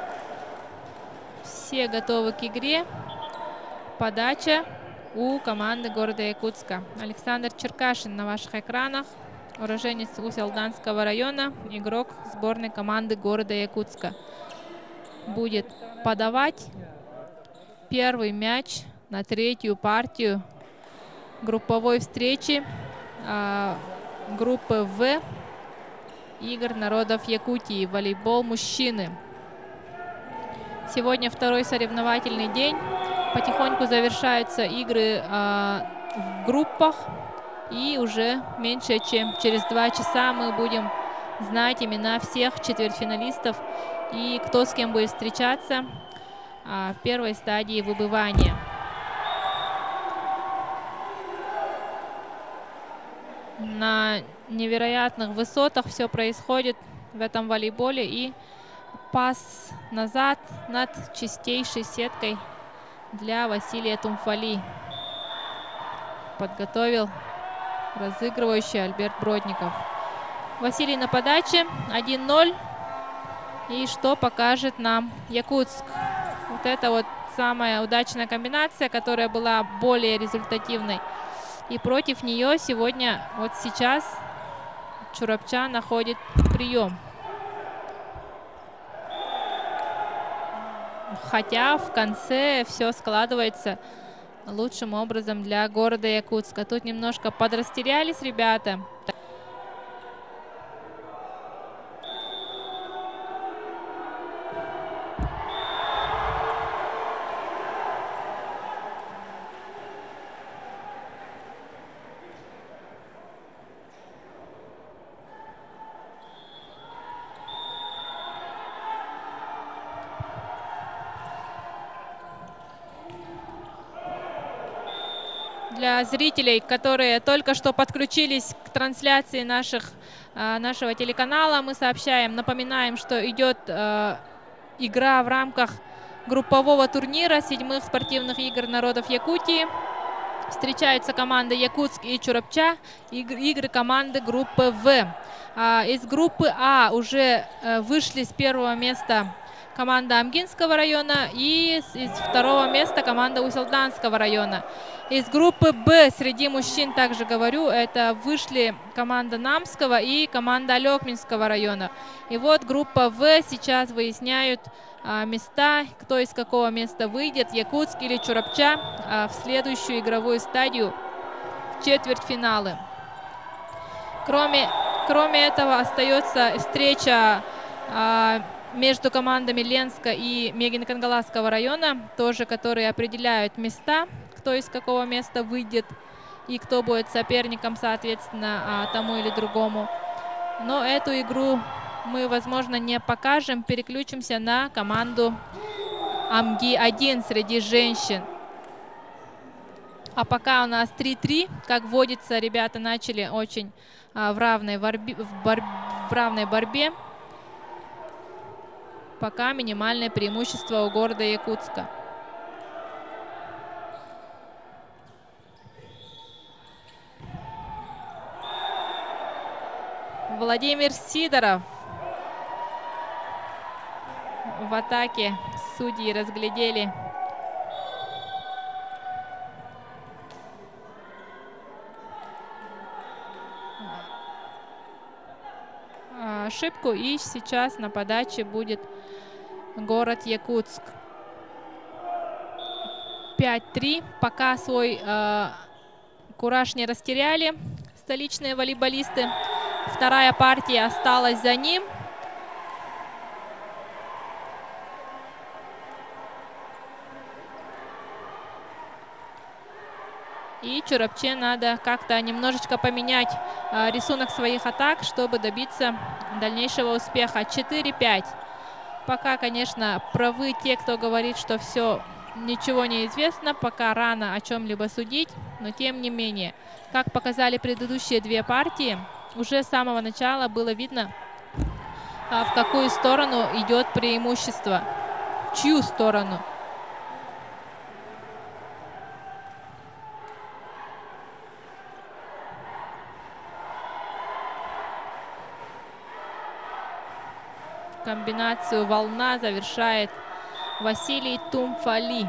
Все готовы к игре. Подача у команды города Якутска. Александр Черкашин на ваших экранах. Уроженец Усть-Алданского района. Игрок сборной команды города Якутска. Будет подавать первый мяч на третью партию групповой встречи группы В игр народов Якутии. Волейбол мужчины. Сегодня второй соревновательный день. Потихоньку завершаются игры в группах. И уже меньше чем через 2 часа мы будем знать имена всех четвертьфиналистов и кто с кем будет встречаться в первой стадии выбывания. На невероятных высотах все происходит в этом волейболе. И пас назад над чистейшей сеткой для Василия Тумфали подготовил разыгрывающий Альберт Бродников. Василий на подаче. 1-0. И что покажет нам Якутск? Вот это вот самая удачная комбинация, которая была более результативной. И против нее сегодня, вот сейчас, Чурапча находит прием. Хотя в конце все складывается лучшим образом для города Якутска. Тут немножко подрастерялись ребята. Для зрителей, которые только что подключились к трансляции нашего телеканала, мы сообщаем, напоминаем, что идет игра в рамках группового турнира 7-х спортивных игр народов Якутии. Встречаются команды Якутск и Чурапча, игры команды группы В. Из группы А уже вышли с первого места команда Амгинского района и из второго места команда Усть-Алданского района. Из группы Б среди мужчин, также говорю, это вышли команда Намского и команда Алекминского района. И вот группа В сейчас выясняют места, кто из какого места выйдет, Якутск или Чурапча, в следующую игровую стадию, в четвертьфиналы. Кроме этого остается встреча между командами Ленска и Мегин-Кангаласского района, тоже которые определяют места, кто из какого места выйдет и кто будет соперником, соответственно, тому или другому. Но эту игру мы, возможно, не покажем. Переключимся на команду Амги-1 среди женщин. А пока у нас 3-3, как водится, ребята начали очень в равной борьбе. Пока минимальное преимущество у города Якутска. Владимир Сидоров в атаке. Судьи разглядели. ошибку. И сейчас на подаче будет город Якутск. 5-3. Пока свой кураж не растеряли столичные волейболисты. Вторая партия осталась за ним. И Чурапче надо как-то немножечко поменять рисунок своих атак, чтобы добиться дальнейшего успеха. 4-5. Пока, конечно, правы те, кто говорит, что все, ничего не известно, пока рано о чем-либо судить. Но тем не менее, как показали предыдущие две партии, уже с самого начала было видно, в какую сторону идет преимущество, в чью сторону. Комбинацию волна завершает Василий Тумфали.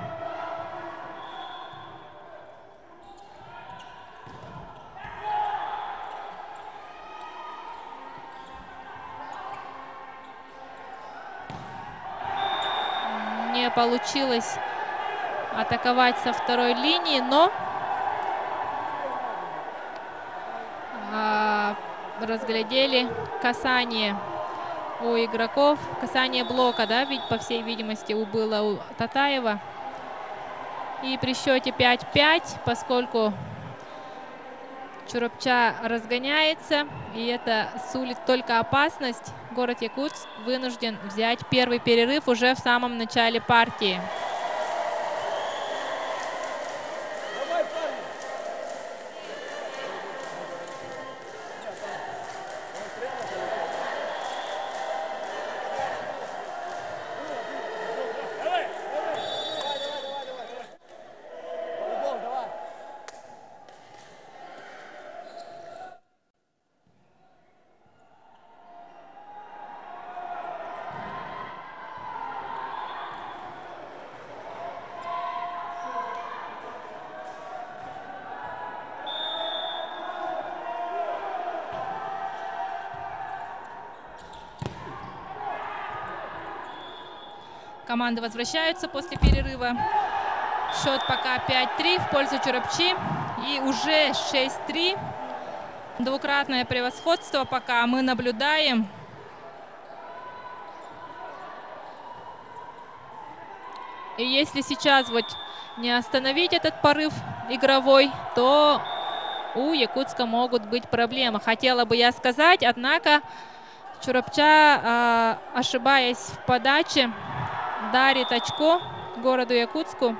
Не получилось атаковать со второй линии, но разглядели касание у игроков, касание блока, да, ведь по всей видимости было у Татаева. И при счете 5-5, поскольку Чурапча разгоняется, и это сулит только опасность, город Якутск вынужден взять первый перерыв уже в самом начале партии. Команды возвращаются после перерыва. Счет пока 5-3 в пользу Чурапчи. И уже 6-3. Двукратное превосходство пока мы наблюдаем. И если сейчас вот не остановить этот порыв игровой, то у Якутска могут быть проблемы. Хотела бы я сказать, однако Чурапча, ошибаясь в подаче, дарит очко городу Якутску.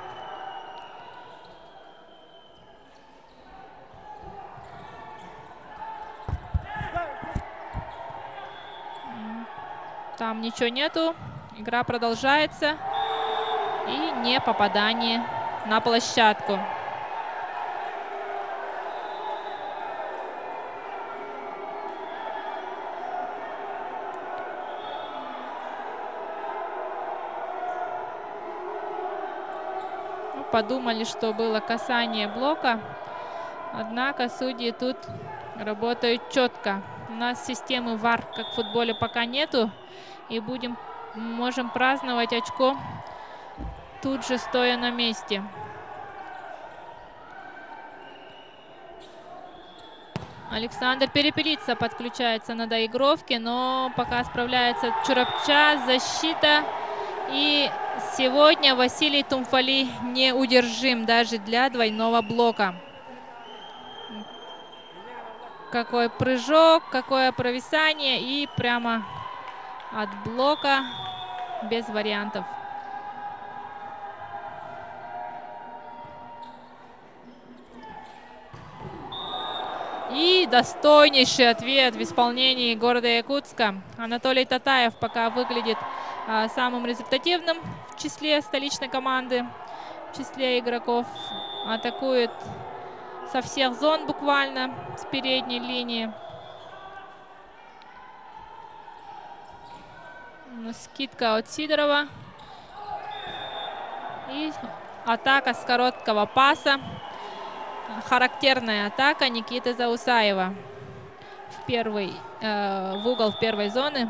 Там ничего нету. Игра продолжается. И не попадание на площадку. Подумали, что было касание блока. Однако судьи тут работают четко. У нас системы ВАР, как в футболе, пока нету. И можем праздновать очко тут же, стоя на месте. Александр Перепелица подключается на доигровке, но пока справляется Чурапча, защита. И сегодня Василий Тумфали неудержим даже для двойного блока. Какой прыжок, какое провисание, и прямо от блока без вариантов. И достойнейший ответ в исполнении города Якутска. Анатолий Татаев пока выглядит самым результативным в числе столичной команды, в числе игроков. Атакует со всех зон буквально, с передней линии. Скидка от Сидорова. И атака с короткого паса. Характерная атака Никиты Заусаева. в угол в первой зоны.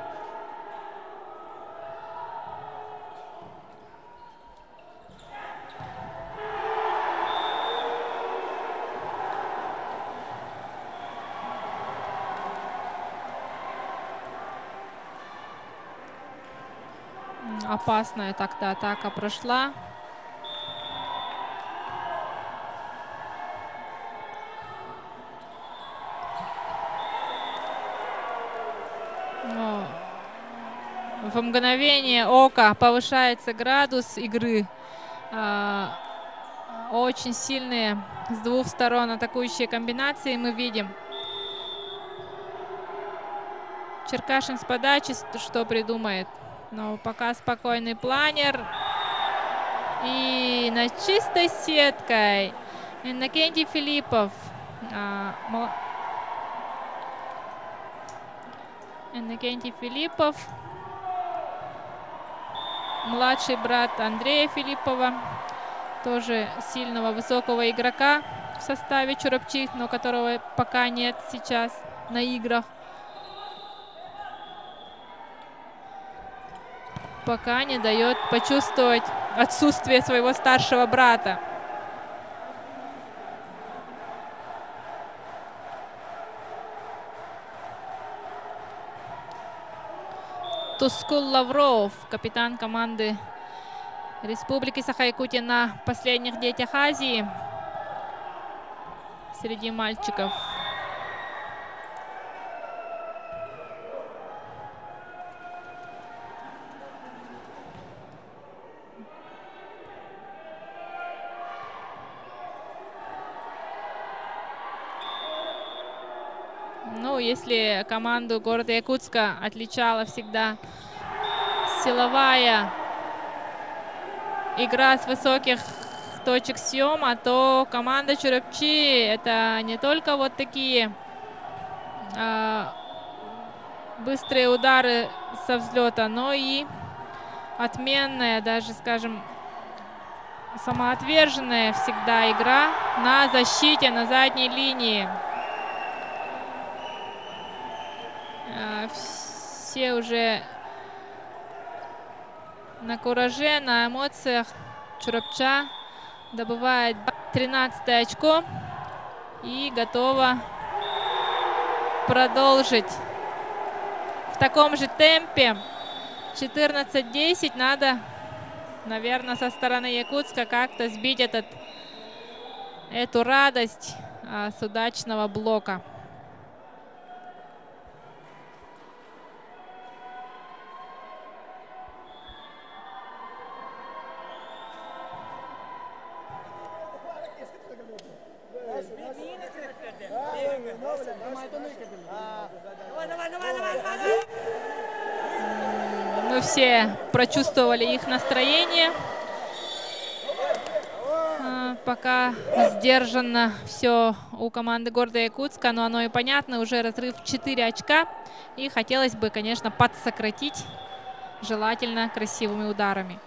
Опасная так-то атака прошла. Но в мгновение ока повышается градус игры. Очень сильные с двух сторон атакующие комбинации мы видим. Черкашин с подачи что придумает? Но пока спокойный планер. И на чистой сеткой Иннокентий Филиппов. Иннокентий Филиппов. Младший брат Андрея Филиппова. Тоже сильного, высокого игрока в составе Чурапчи, но которого пока нет сейчас на играх. Пока не дает почувствовать отсутствие своего старшего брата. Тускул Лавров, капитан команды Республики Саха-Якутия на последних детях Азии среди мальчиков. Ну, если команду города Якутска отличала всегда силовая игра с высоких точек съема, то команда Чурапчи — это не только вот такие быстрые удары со взлета, но и отменная, даже, скажем, самоотверженная всегда игра на защите, на задней линии. Все уже на кураже, на эмоциях. Чурапча добывает 13-е очко и готова продолжить в таком же темпе. 14-10. Надо, наверное, со стороны Якутска как-то сбить эту радость с удачного блока. Мы все прочувствовали их настроение. Пока сдержанно все у команды города Якутска, но оно и понятно, уже разрыв 4 очка. И хотелось бы, конечно, подсократить, желательно красивыми ударами.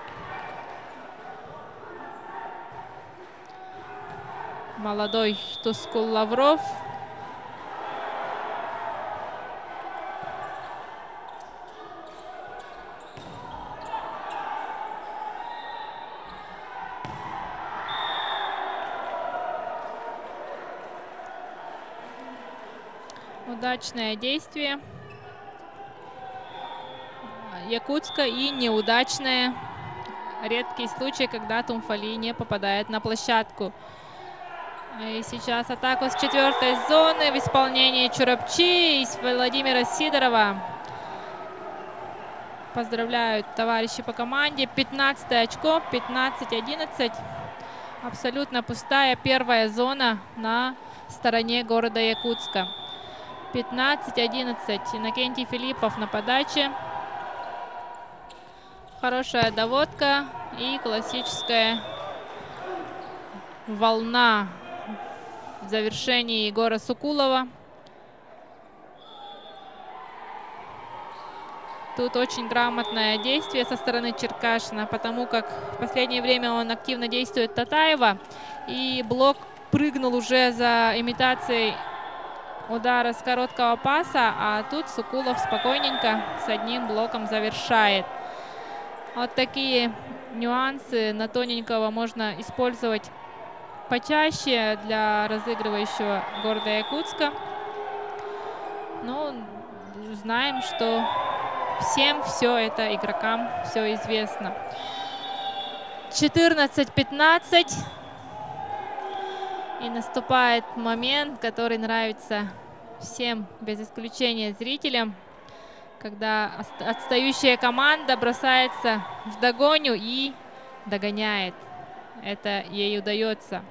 Молодой Тускул Лавров. Удачное действие Якутска и неудачное. Редкий случай, когда Тумфали не попадает на площадку. И сейчас атаку с 4-й зоны в исполнении Чурапчи из Владимира Сидорова. Поздравляют товарищи по команде. 15-е очко, 15-11. Абсолютно пустая первая зона на стороне города Якутска. 15-11. Иннокентий Филиппов на подаче. Хорошая доводка и классическая волна в завершении Егора Сукулова. Тут очень грамотное действие со стороны Черкашина, потому как в последнее время он активно действует Татаева. И блок прыгнул уже за имитацией удара с короткого паса, а тут Сукулов спокойненько с одним блоком завершает. Вот такие нюансы на тоненького можно использовать почаще для разыгрывающего города Якутска. Но знаем, что всем все это, игрокам, все известно. 14-15. И наступает момент, который нравится всем, без исключения зрителям, когда отстающая команда бросается вдогоню и догоняет. Это ей удается.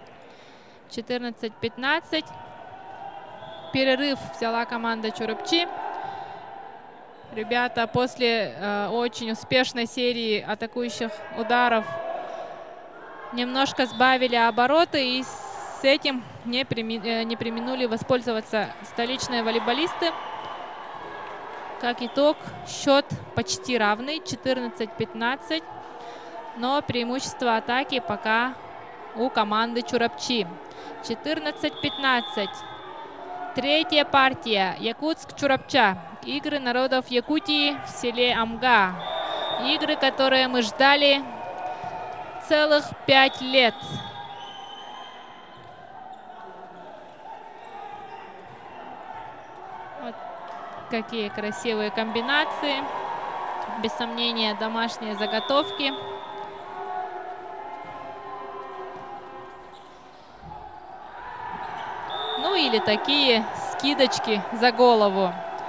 14-15. Перерыв взяла команда Чурапчи. Ребята после очень успешной серии атакующих ударов немножко сбавили обороты, и с этим не преминули воспользоваться столичные волейболисты. Как итог, счет почти равный, 14-15, но преимущество атаки пока у команды Чурапчи. 14-15. Третья партия. Якутск-Чурапча. Игры народов Якутии в селе Амга. Игры, которые мы ждали целых 5 лет. Вот какие красивые комбинации. Без сомнения, домашние заготовки. Ну или такие скидочки за голову.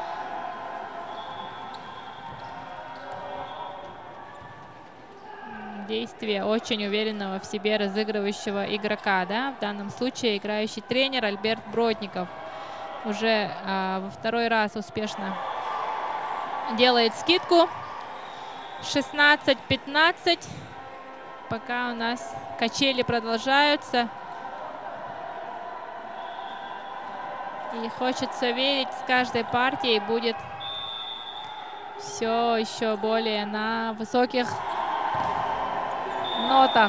Действие очень уверенного в себе разыгрывающего игрока, да? В данном случае играющий тренер Альберт Бродников уже во второй раз успешно делает скидку. 16-15. Пока у нас качели продолжаются. И хочется верить, с каждой партией будет все еще более на высоких нотах.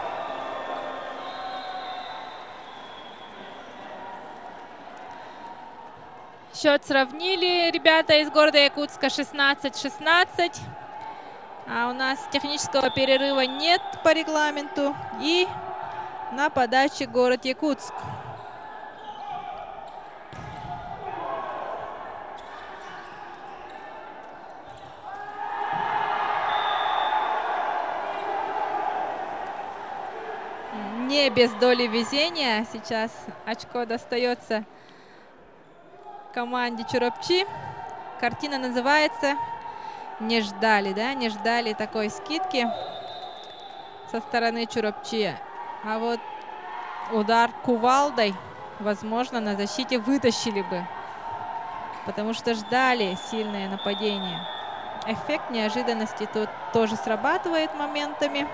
Счет сравнили ребята из города Якутска, 16-16. А у нас технического перерыва нет по регламенту. И на подаче город Якутск. Не без доли везения. Сейчас очко достается команде Чурапчи. Картина называется «Не ждали», да? Не ждали такой скидки со стороны Чурапчи. А вот удар кувалдой, возможно, на защите вытащили бы, потому что ждали сильное нападение. Эффект неожиданности тут тоже срабатывает моментами.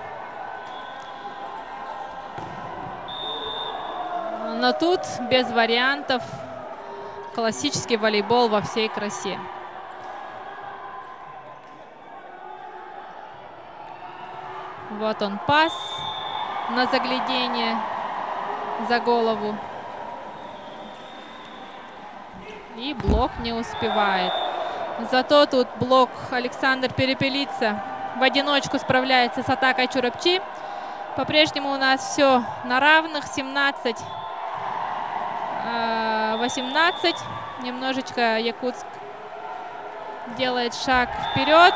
Но тут без вариантов классический волейбол во всей красе. Вот он пас на заглядение за голову. И блок не успевает. Зато тут блок Александр Перепелица в одиночку справляется с атакой Чурапчи. По-прежнему у нас все на равных, 17-18. Немножечко Якутск делает шаг вперед,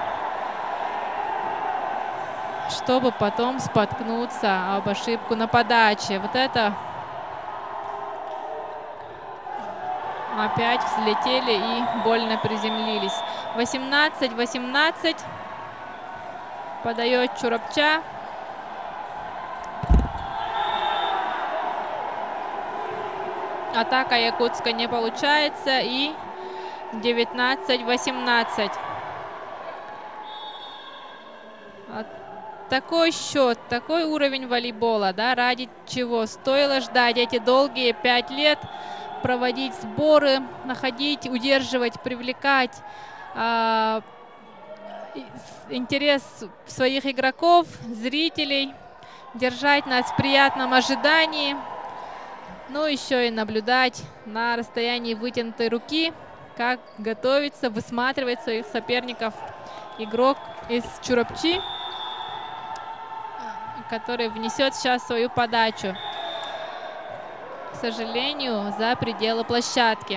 чтобы потом споткнуться об ошибку на подаче. Вот это опять взлетели и больно приземлились. 18-18. Подает Чурапча. Атака Якутска не получается. И 19-18. Такой счет, такой уровень волейбола, да, ради чего стоило ждать эти долгие 5 лет, проводить сборы, находить, удерживать, привлекать интерес своих игроков, зрителей, держать нас в приятном ожидании. Ну, еще и наблюдать на расстоянии вытянутой руки, как готовится, высматривает своих соперников игрок из Чурапчи, который внесет сейчас свою подачу. К сожалению, за пределы площадки.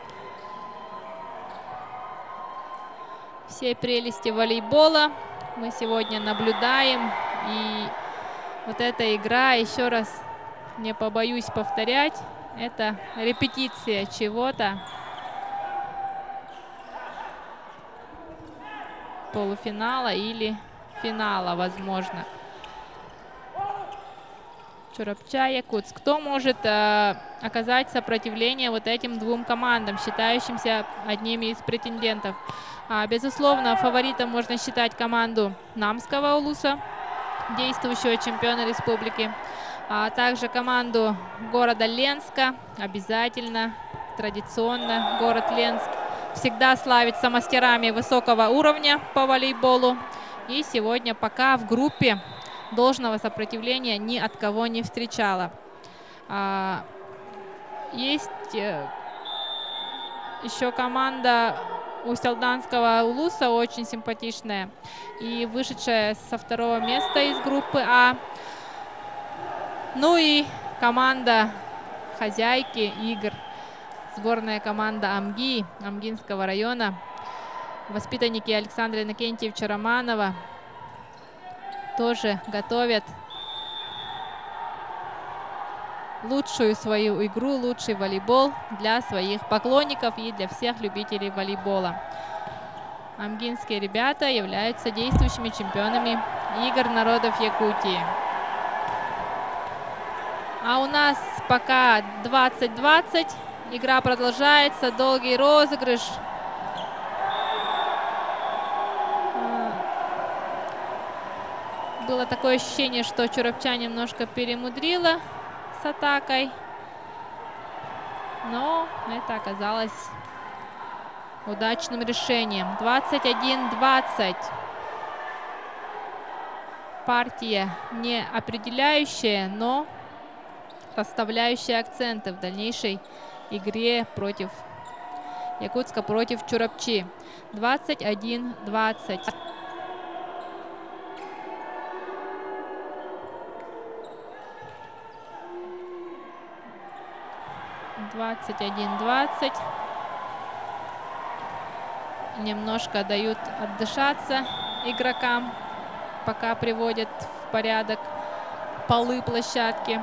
Все прелести волейбола мы сегодня наблюдаем. И вот эта игра, еще раз не побоюсь повторять, это репетиция чего-то. Полуфинала или финала, возможно. Чурапча, Якутск. Кто может оказать сопротивление вот этим двум командам, считающимся одними из претендентов? Безусловно, фаворитом можно считать команду Намского улуса, действующего чемпиона республики, а также команду города Ленска. Обязательно, традиционно, город Ленск всегда славится мастерами высокого уровня по волейболу. И сегодня пока в группе должного сопротивления ни от кого не встречала. Есть еще команда Усть-Алданского улуса, очень симпатичная и вышедшая со второго места из группы А. Ну и команда хозяйки игр, сборная команда Амги, Амгинского района. Воспитанники Александра Иннокентьевича Романова тоже готовят лучшую свою игру, лучший волейбол для своих поклонников и для всех любителей волейбола. Амгинские ребята являются действующими чемпионами игр народов Якутии. А у нас пока 20-20. Игра продолжается. Долгий розыгрыш. Было такое ощущение, что Чурапча немножко перемудрила с атакой. Но это оказалось удачным решением. 21-20. Партия не определяющая, но расставляющая акценты в дальнейшей игре против Якутска, против Чурапчи. 21-20. Немножко дают отдышаться игрокам, пока приводят в порядок полы площадки.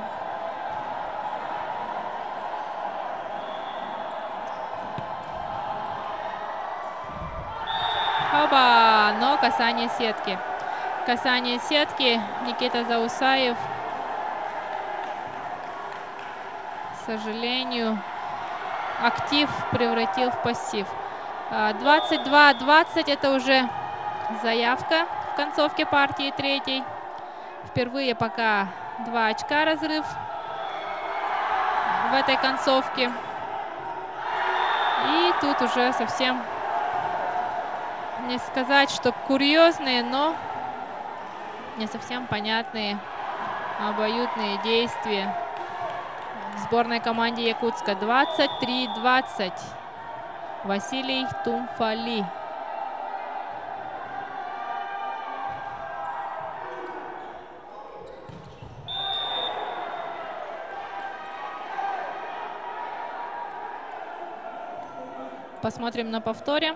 Оба! Но касание сетки. Касание сетки. Никита Заусаев, к сожалению, актив превратил в пассив. 22-20 это уже заявка в концовке партии третьей. Впервые пока 2 очка разрыв в этой концовке. И тут уже совсем не сказать, что курьезные, но не совсем понятные обоюдные действия в сборной команде Якутска. 23-20. Василий Тумфали. Посмотрим на повторе.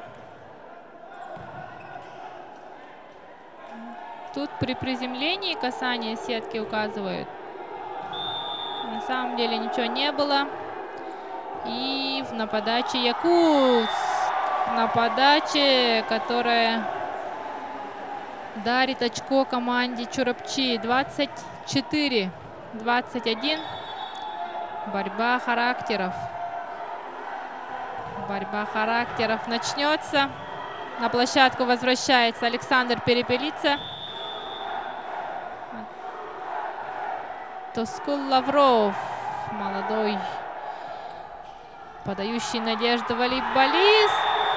Тут при приземлении касание сетки указывают. На самом деле ничего не было. И на подаче Якутск. На подаче, которая дарит очко команде Чурапчи. 24-21. Борьба характеров. Борьба характеров начнется. На площадку возвращается Александр Перепелица. Тоскул Лавров, молодой, подающий надежды волейболист.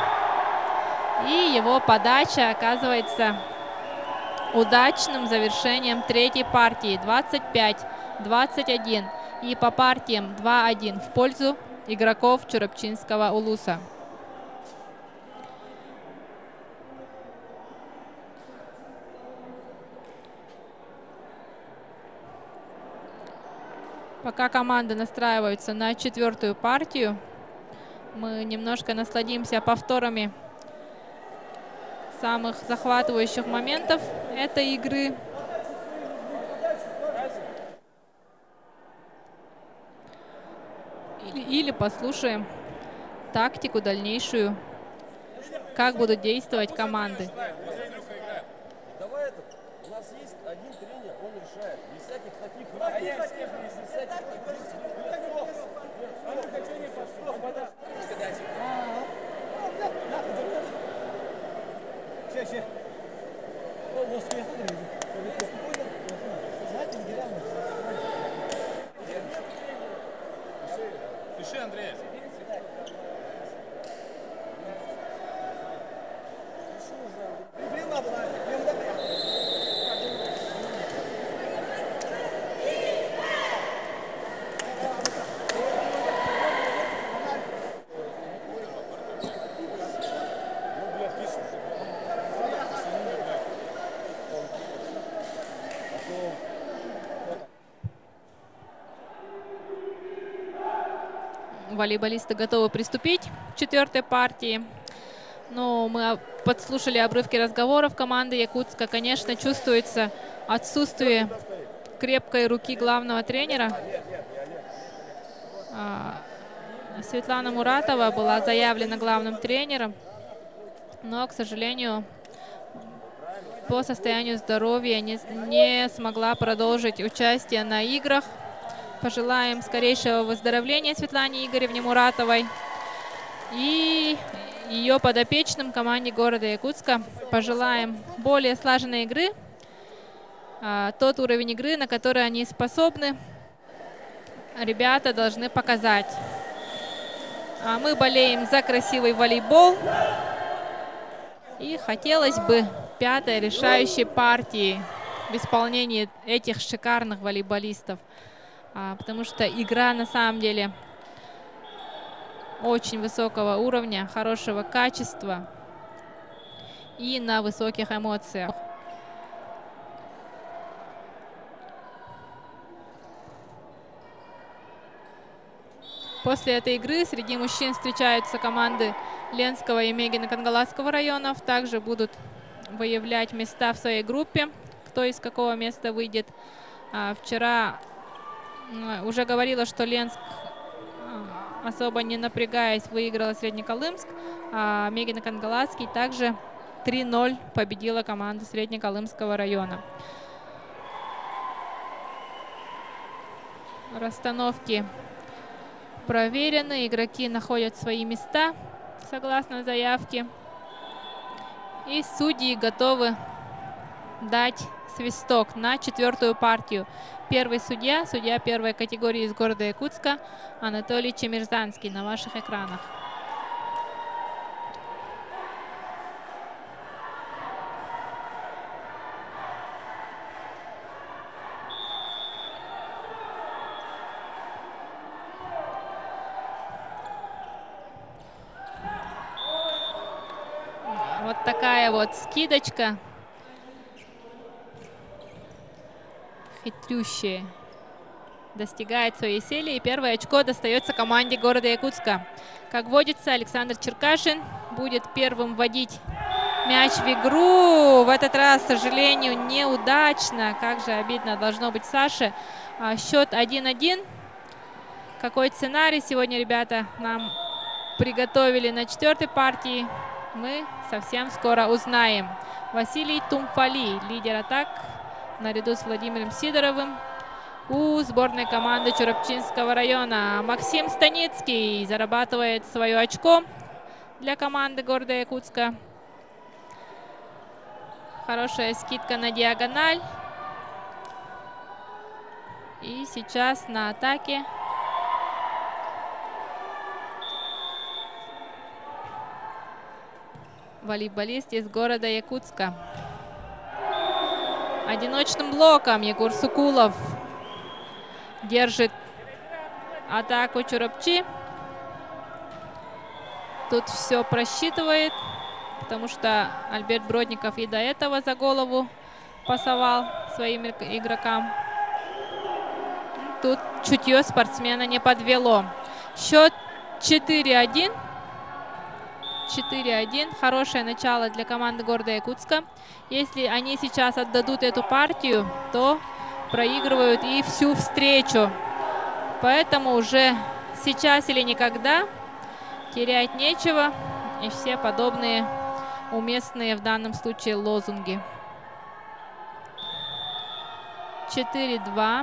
И его подача оказывается удачным завершением третьей партии. 25-21. И по партиям 2-1 в пользу игроков Чурапчинского улуса. Пока команды настраиваются на 4-ю партию, мы немножко насладимся повторами самых захватывающих моментов этой игры. Или послушаем тактику дальнейшую, как будут действовать команды. Давай это. У нас есть один тренер, он решает. Без всяких таких Пиши, Андрей. Волейболисты готовы приступить к 4-й партии. Но мы подслушали обрывки разговоров команды Якутска. Конечно, чувствуется отсутствие крепкой руки главного тренера. Светлана Муратова была заявлена главным тренером, но, к сожалению, по состоянию здоровья не смогла продолжить участие на играх. Пожелаем скорейшего выздоровления Светлане Игоревне Муратовой и ее подопечным, команде города Якутска. Пожелаем более слаженной игры, тот уровень игры, на который они способны, ребята должны показать. А мы болеем за красивый волейбол. И хотелось бы 5-й решающей партии в исполнении этих шикарных волейболистов. Потому что игра на самом деле очень высокого уровня, хорошего качества и на высоких эмоциях. После этой игры среди мужчин встречаются команды Ленского и Мегино-Кангаласского районов. Также будут выявлять места в своей группе, кто из какого места выйдет. Вчера уже говорила, что Ленск, особо не напрягаясь, выиграла Среднеколымск, а Мегино-Кангаласский также 3-0 победила команду Среднеколымского района. Расстановки проверены, игроки находят свои места согласно заявке. И судьи готовы дать свисток на 4-ю партию. Первый судья, судья 1-й категории из города Якутска, Анатолий Чемерзанский на ваших экранах. Вот такая вот скидочка. Хитрющая. Достигает своей цели. И первое очко достается команде города Якутска. Как водится, Александр Черкашин будет первым вводить мяч в игру. В этот раз, к сожалению, неудачно. Как же обидно должно быть Саше. Счет 1-1. Какой сценарий сегодня ребята нам приготовили на 4-й партии, мы совсем скоро узнаем. Василий Тумфали, лидер атак, наряду с Владимиром Сидоровым у сборной команды Чурапчинского района. Максим Станицкий зарабатывает свое очко для команды города Якутска. Хорошая скидка на диагональ. И сейчас на атаке волейболист из города Якутска. Одиночным блоком Егор Сукулов держит атаку Чурапчи. Тут все просчитывает, потому что Альберт Бродников и до этого за голову пасовал своим игрокам. Тут чутье спортсмена не подвело. Счет 4-1. 4-1. Хорошее начало для команды города Якутска. Если они сейчас отдадут эту партию, то проигрывают и всю встречу. Поэтому уже сейчас или никогда терять нечего. И все подобные уместные в данном случае лозунги. 4-2.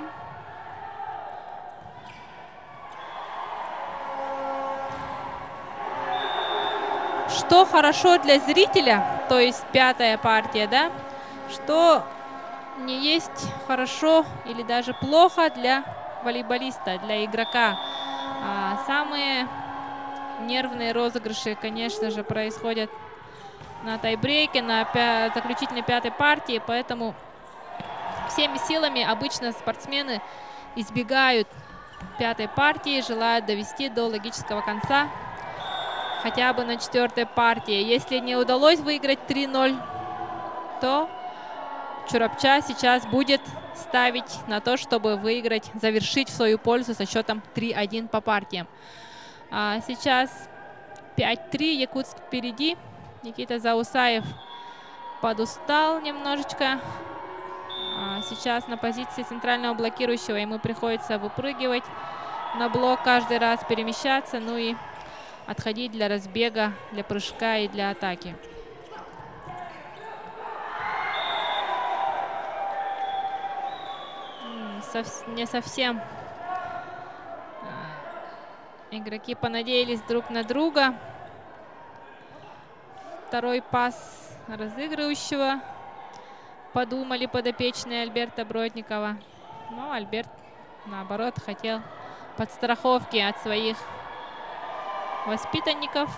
Что хорошо для зрителя, то есть пятая партия, да, что не есть хорошо или даже плохо для волейболиста, для игрока. Самые нервные розыгрыши, конечно же, происходят на тайбрейке, на заключительной пятой партии, поэтому всеми силами обычно спортсмены избегают пятой партии, желают довести до логического конца хотя бы на четвертой партии. Если не удалось выиграть 3-0, то Чурапча сейчас будет ставить на то, чтобы выиграть, завершить в свою пользу со счетом 3-1 по партиям. Сейчас 5-3, Якутск впереди. Никита Заусаев подустал немножечко. Сейчас на позиции центрального блокирующего ему приходится выпрыгивать на блок, каждый раз перемещаться, ну и отходить для разбега, для прыжка и для атаки. Не совсем игроки понадеялись друг на друга. Второй пас разыгрывающего. Подумали подопечные Альберта Бродникова. Но Альберт, наоборот, хотел подстраховки от своих воспитанников.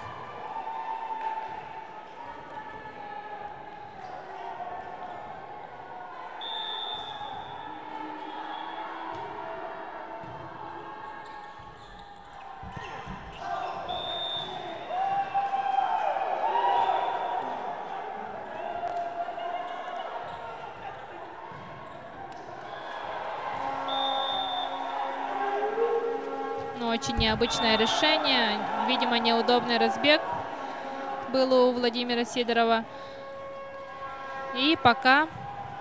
Очень необычное решение. Видимо, неудобный разбег был у Владимира Сидорова. И пока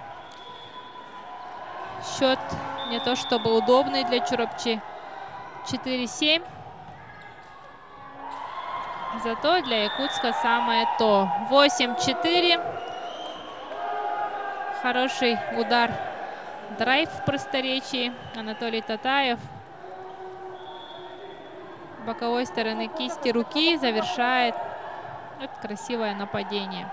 счет не то чтобы удобный для Чурапчи. 4-7. Зато для Якутска самое то. 8-4. Хороший удар. Драйв в просторечии. Анатолий Татаев боковой стороны кисти руки завершает это красивое нападение.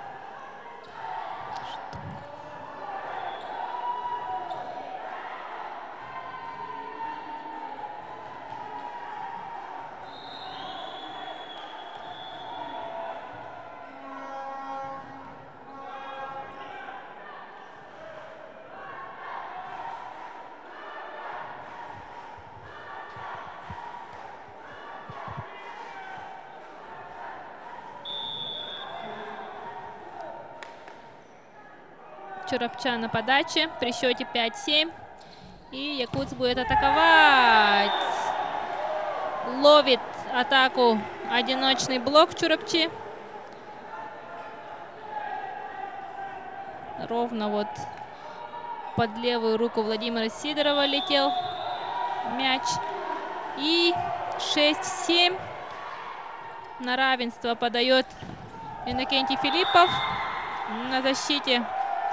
Чурапча на подаче при счете 5-7. И Якутск будет атаковать. Ловит атаку одиночный блок Чурапчи. Ровно вот под левую руку Владимира Сидорова летел мяч. И 6-7. На равенство подает Иннокентий Филиппов. На защите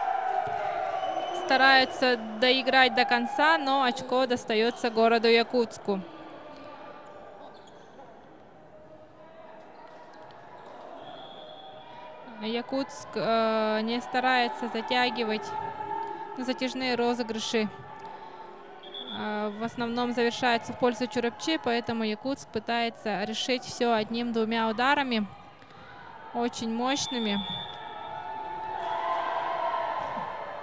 стараются доиграть до конца, но очко достается городу Якутску. Якутск не старается затягивать затяжные розыгрыши. В основном завершается в пользу Чурапчи, поэтому Якутск пытается решить все одним-двумя ударами, очень мощными.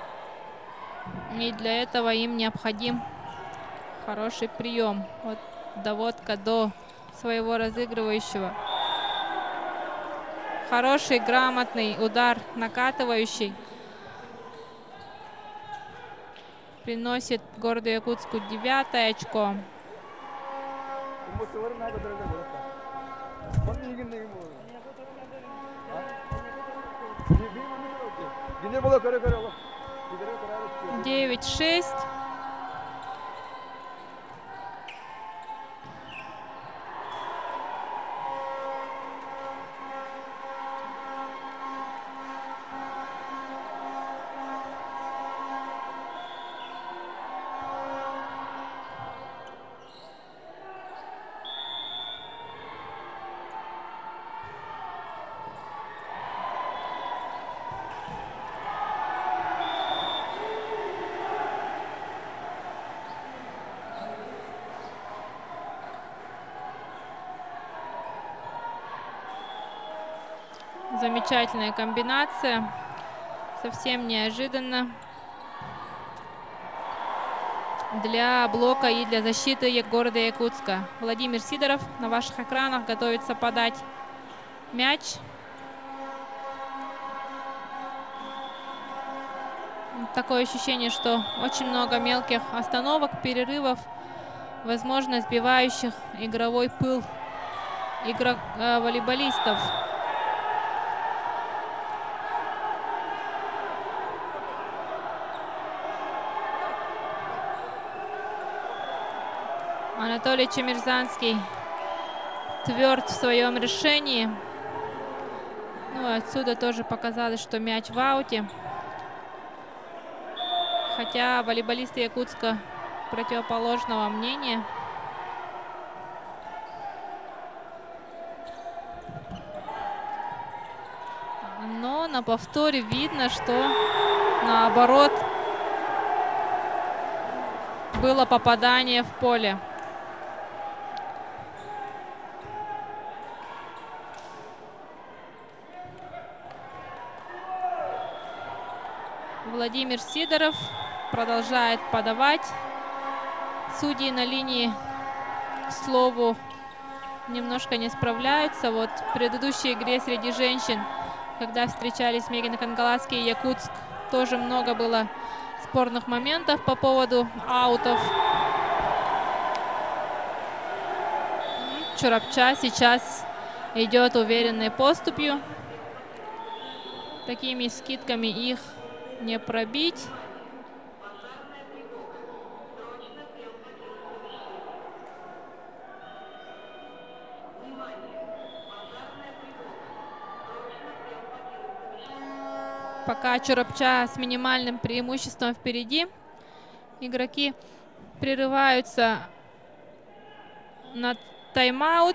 И для этого им необходим хороший прием. Вот доводка до своего разыгрывающего. Хороший, грамотный удар, накатывающий. Приносит городу Якутску 9-е очко. Девять, 6. Замечательная комбинация, совсем неожиданно для блока и для защиты города Якутска. Владимир Сидоров на ваших экранах готовится подать мяч. Такое ощущение, что очень много мелких остановок, перерывов, возможно, сбивающих игровой пыл волейболистов. Анатолий Чемерзанский тверд в своем решении. Ну, отсюда тоже показалось, что мяч в ауте. Хотя волейболисты Якутска противоположного мнения. Но на повторе видно, что наоборот было попадание в поле. Владимир Сидоров продолжает подавать. Судьи на линии, к слову, немножко не справляются. Вот в предыдущей игре среди женщин, когда встречались Мегина Кангаласки и Якутск, тоже много было спорных моментов по поводу аутов. Чурапча сейчас идет уверенной поступью. Такими скидками их не пробить. Пока Чурапча с минимальным преимуществом впереди. Игроки прерываются на тайм-аут.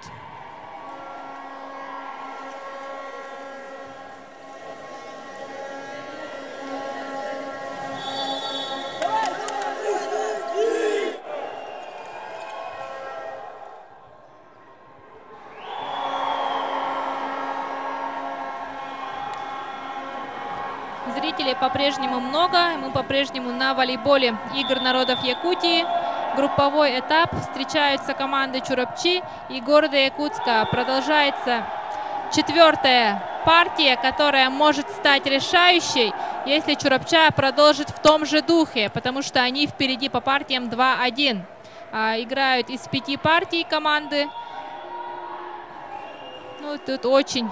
Зрителей по-прежнему много. Мы по-прежнему на волейболе игр народов Якутии. Групповой этап. Встречаются команды Чурапчи и города Якутска. Продолжается 4-я партия, которая может стать решающей, если Чурапча продолжит в том же духе, потому что они впереди по партиям 2-1. Играют из 5 партий команды. Ну, тут очень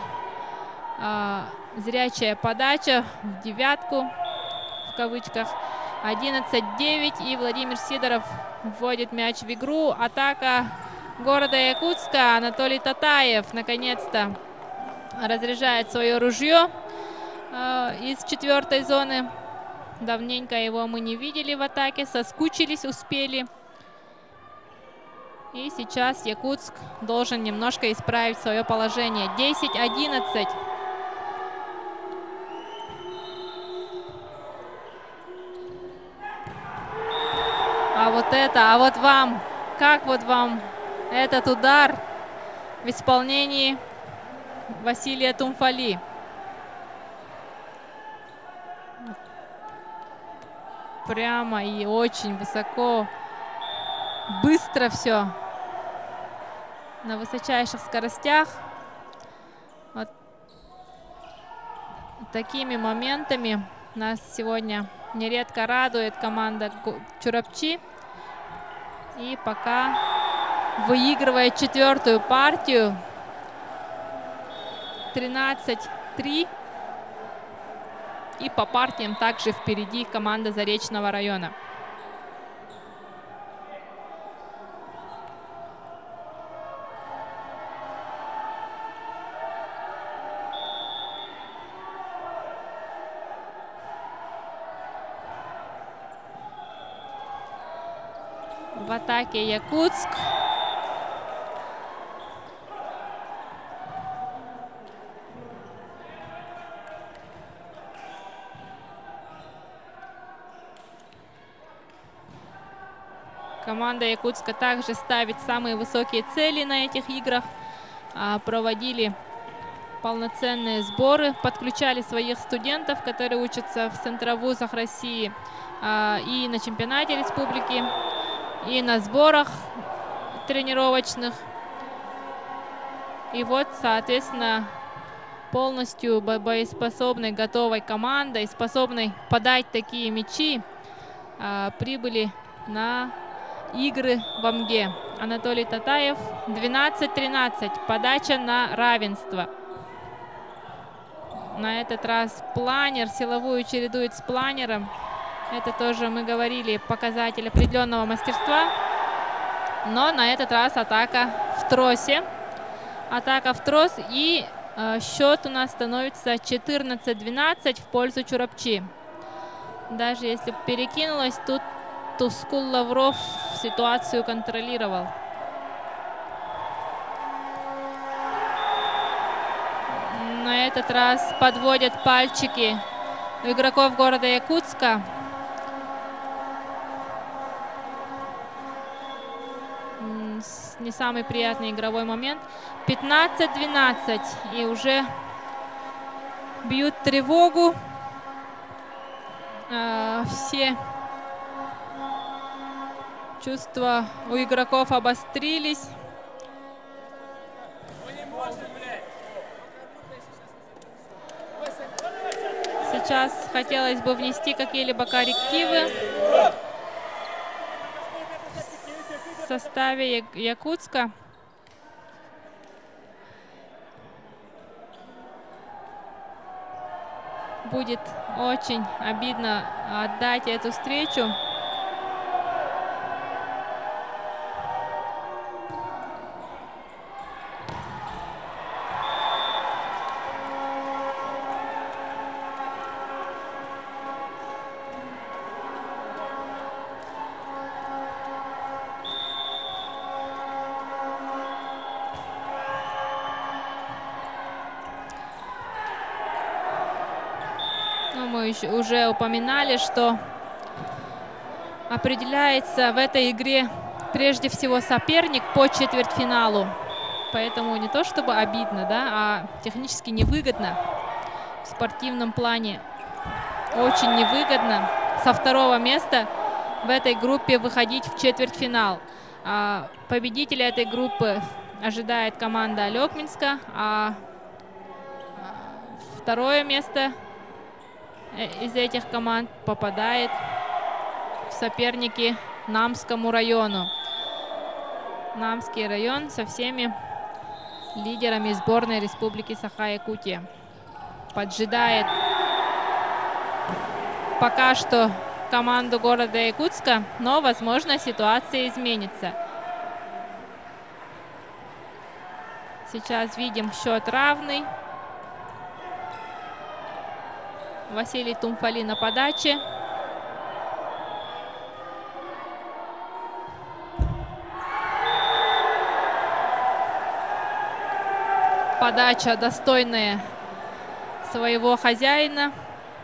зрячая подача в девятку, в кавычках. 11-9, и Владимир Сидоров вводит мяч в игру. Атака города Якутска. Анатолий Татаев наконец-то разряжает свое ружье из 4-й зоны. Давненько его мы не видели в атаке, соскучились, успели. И сейчас Якутск должен немножко исправить свое положение. 10-11. А вот вам, как вот вам этот удар в исполнении Василия Тумфали? Прямо и очень высоко, быстро все на высочайших скоростях. Вот такими моментами нас сегодня нередко радует команда Чурапчи. И пока выигрывает четвертую партию 13-3. И по партиям также впереди команда Заречного района. В атаке Якутск. Команда Якутска также ставит самые высокие цели на этих играх. Проводили полноценные сборы, подключали своих студентов, которые учатся в центровузах России, и на чемпионате республики, и на сборах тренировочных. И вот, соответственно, полностью боеспособной, готовой командой, способной подать такие мячи, прибыли на игры в Амге. Анатолий Татаев. 12-13. Подача на равенство. На этот раз планер, силовую чередует с планером. Это тоже, мы говорили, показатель определенного мастерства. Но на этот раз атака в тросе. Атака в трос. И счет у нас становится 14-12 в пользу Чурапчи. Даже если перекинулось, тут Тускул Лавров ситуацию контролировал. На этот раз подводят пальчики у игроков города Якутска. Не самый приятный игровой момент. 15-12. И уже бьют тревогу. Все чувства у игроков обострились. Сейчас хотелось бы внести какие-либо коррективы в составе Якутска. Будет очень обидно отдать эту встречу. Мы уже упоминали, что определяется в этой игре прежде всего соперник по четвертьфиналу. Поэтому не то чтобы обидно, да, а технически невыгодно в спортивном плане. Очень невыгодно со второго места в этой группе выходить в четвертьфинал. Победителя этой группы ожидает команда Алекминска, а второе место из этих команд попадает в соперники Намскому району. Намский район со всеми лидерами сборной Республики Саха-Якутия поджидает пока что команду города Якутска, но, возможно, ситуация изменится. Сейчас видим счет равный. Василий Тумфали на подаче. Подача достойная своего хозяина.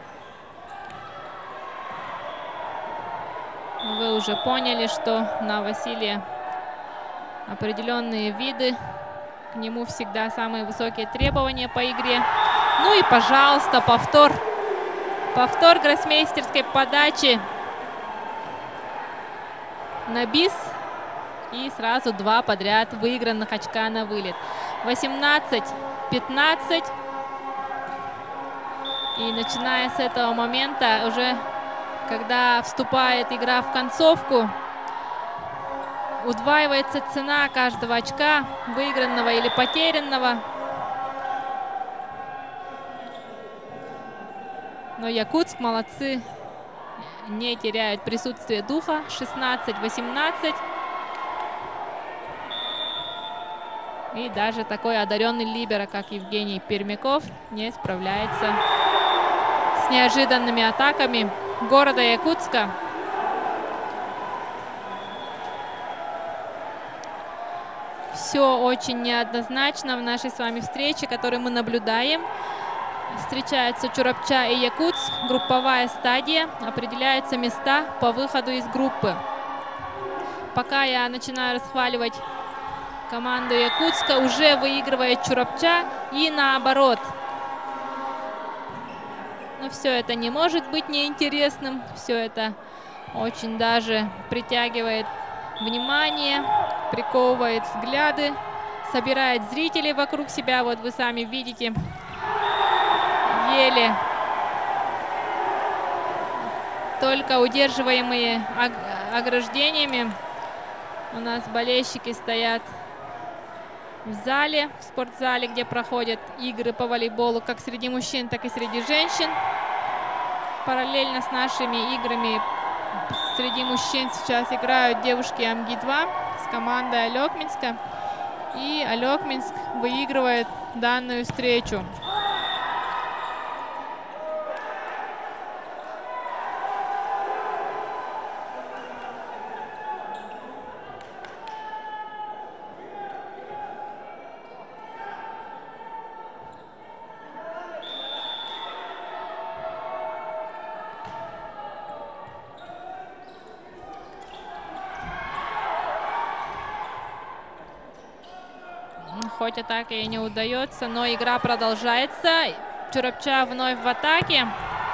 Вы уже поняли, что на Василия определенные виды. К нему всегда самые высокие требования по игре. Ну и, пожалуйста, повтор. Повтор гроссмейстерской подачи на бис. И сразу 2 подряд выигранных очка на вылет. 18-15. И начиная с этого момента, уже когда вступает игра в концовку, удваивается цена каждого очка, выигранного или потерянного. Но Якутск молодцы, не теряют присутствие духа. 16-18. И даже такой одаренный либеро, как Евгений Пермяков, не справляется с неожиданными атаками города Якутска. Все очень неоднозначно в нашей с вами встрече, которую мы наблюдаем. Встречаются Чурапча и Якутск. Групповая стадия. Определяются места по выходу из группы. Пока я начинаю расхваливать команду Якутска, уже выигрывает Чурапча и наоборот. Но все это не может быть неинтересным. Все это очень даже притягивает внимание, приковывает взгляды, собирает зрителей вокруг себя. Вот вы сами видите, еле только удерживаемые ограждениями у нас болельщики стоят в зале, в спортзале, где проходят игры по волейболу как среди мужчин, так и среди женщин. Параллельно с нашими играми среди мужчин сейчас играют девушки Амги-2 с командой Алекминска. И Алекминск выигрывает данную встречу. Хоть атака и не удается, но игра продолжается. Чурапча вновь в атаке.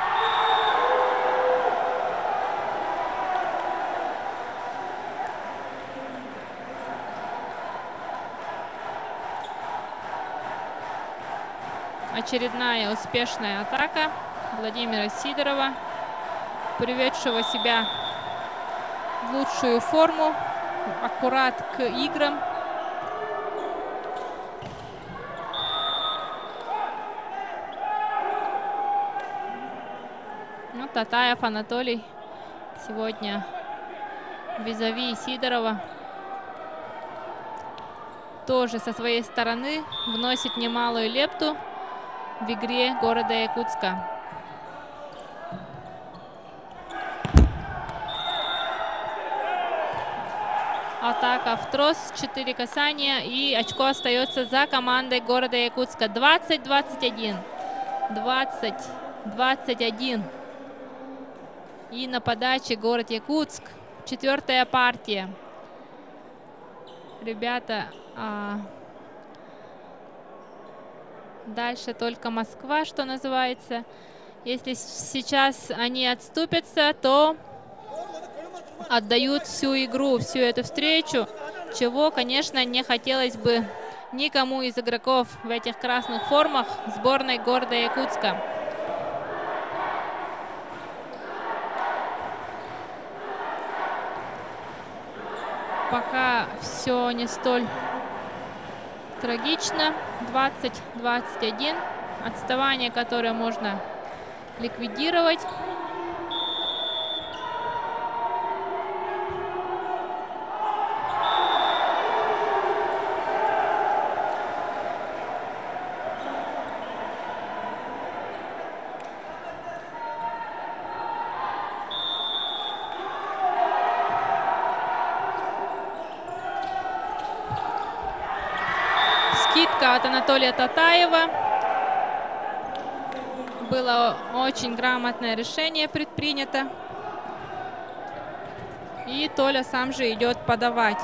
Очередная успешная атака Владимира Сидорова, приведшего себя в лучшую форму, аккурат к играм. Татаев Анатолий сегодня визави Сидорова тоже со своей стороны вносит немалую лепту в игре города Якутска. Атака в трос, 4 касания, и очко остается за командой города Якутска. 20-21. 20-21. И на подаче город Якутск. 4-я партия. Ребята, дальше только Москва, что называется. Если сейчас они отступятся, то отдают всю игру, всю эту встречу, чего, конечно, не хотелось бы никому из игроков в этих красных формах сборной города Якутска. Пока все не столь трагично. 20-21. Отставание, которое можно ликвидировать. От Анатолия Татаева. Было очень грамотное решение предпринято. И Толя сам же идет подавать.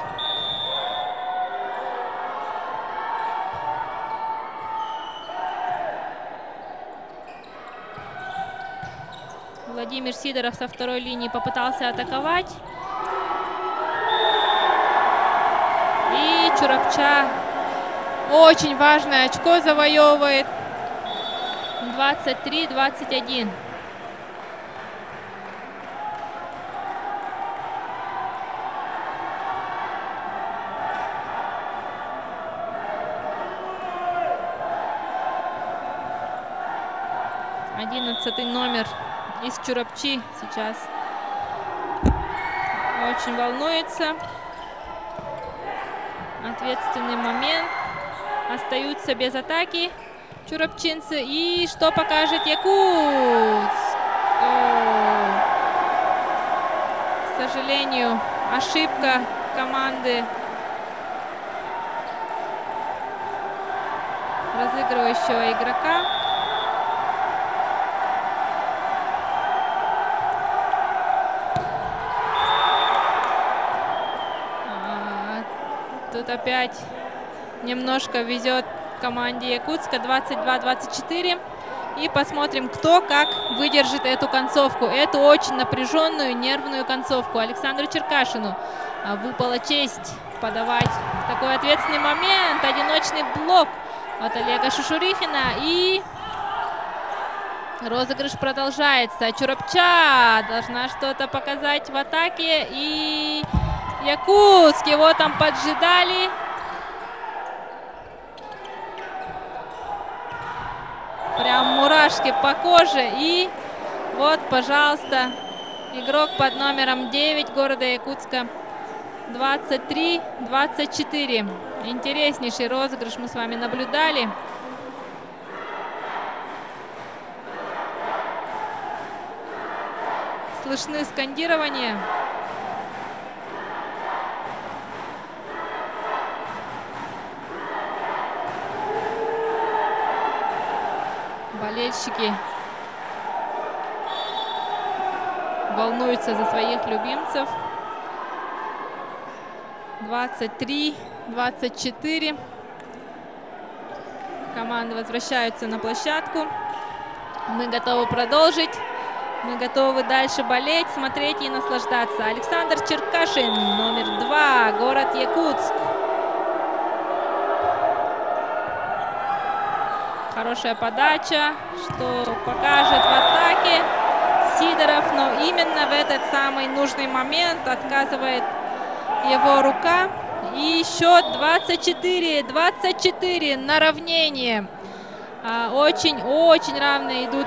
Владимир Сидоров со второй линии попытался атаковать. Чурапча очень важное очко завоевывает. 23-21. Одиннадцатый номер из Чурапчи сейчас очень волнуется. Ответственный момент. Остаются без атаки чурапчинцы. И что покажет Якутск? К сожалению, ошибка команды разыгрывающего игрока. Тут опять немножко везет команде Якутска. 22-24. И посмотрим, кто как выдержит эту концовку. Эту очень напряженную, нервную концовку. Александру Черкашину выпала честь подавать в такой ответственный момент. Одиночный блок от Олега Шушурихина. И розыгрыш продолжается. Чурапча должна что-то показать в атаке. И Якутск его там поджидали. Прям мурашки по коже. И вот, пожалуйста, игрок под номером 9 города Якутска. 23-24. Интереснейший розыгрыш мы с вами наблюдали. Слышны скандирования. Болельщики волнуются за своих любимцев. 23-24. Команды возвращаются на площадку. Мы готовы продолжить. Мы готовы дальше болеть, смотреть и наслаждаться. Александр Черкашин, номер 2, город Якутск. Хорошая подача, что покажет в атаке Сидоров, но именно в этот самый нужный момент отказывает его рука. И счет 24-24 на равнение. Очень-очень равно идут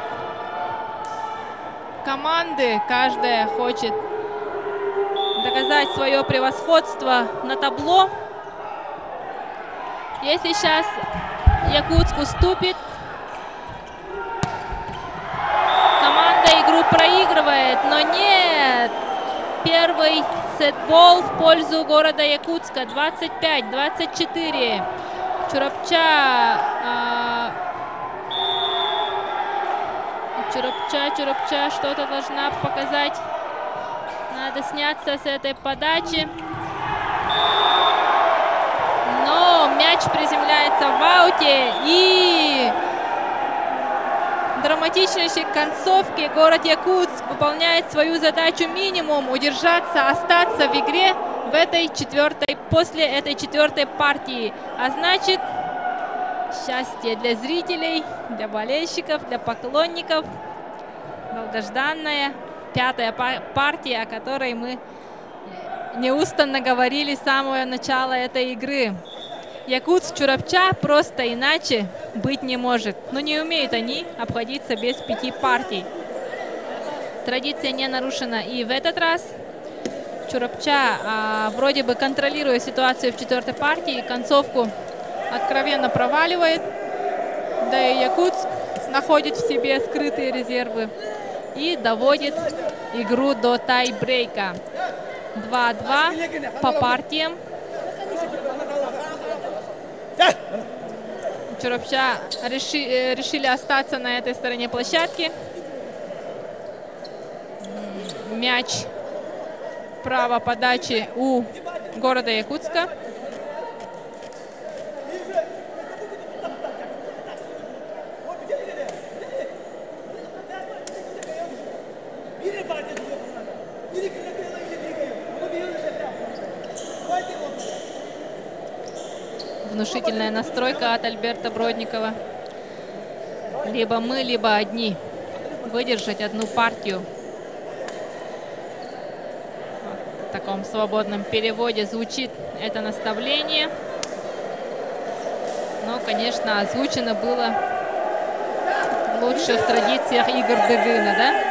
команды. Каждая хочет доказать свое превосходство на табло. Если сейчас Якутск уступит, команда игру проигрывает, но нет. Первый сетбол в пользу города Якутска. 25-24. Чурапча что-то должна показать. Надо сняться с этой подачи. Но мяч приземляется в ауте. И в драматичнейшей концовке город Якутск выполняет свою задачу минимум. Удержаться, остаться в игре после этой четвертой партии. А значит, счастье для зрителей, для болельщиков, для поклонников. Долгожданная пятая партия, о которой мы неустанно говорили с самого начала этой игры. Якутск Чурапча просто иначе быть не может. Но не умеют они обходиться без 5 партий. Традиция не нарушена и в этот раз. Чурапча, вроде бы контролируя ситуацию в 4-й партии, концовку откровенно проваливает. Да и Якутск находит в себе скрытые резервы и доводит игру до тай-брейка. 2-2 по партиям. Чурапча решили остаться на этой стороне площадки. Мяч право подачи у города Якутска. внушительная настройка от Альберта Бродникова. Либо мы, либо одни. Выдержать одну партию. В таком свободном переводе звучит это наставление. Но, конечно, озвучено было в лучших традициях игр Дегына, да?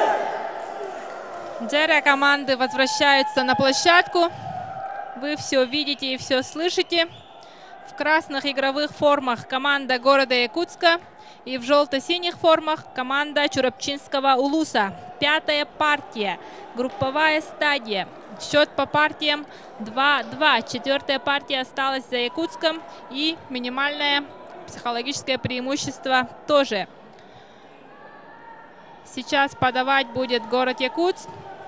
Джерри команды возвращаются на площадку. Вы все видите и все слышите. В красных игровых формах команда города Якутска и в желто-синих формах команда Чурапчинского улуса. 5-я партия, групповая стадия. Счет по партиям 2-2. 4-я партия осталась за Якутском и минимальное психологическое преимущество тоже. Сейчас подавать будет город Якутск.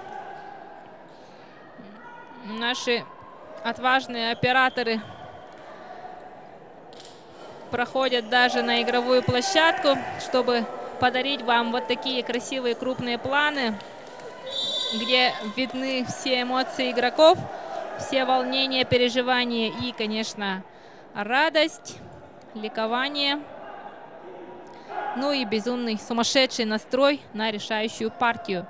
Наши отважные операторы проходят даже на игровую площадку, чтобы подарить вам вот такие красивые крупные планы, где видны все эмоции игроков, все волнения, переживания и, конечно, радость, ликование, ну и безумный, сумасшедший настрой на решающую партию.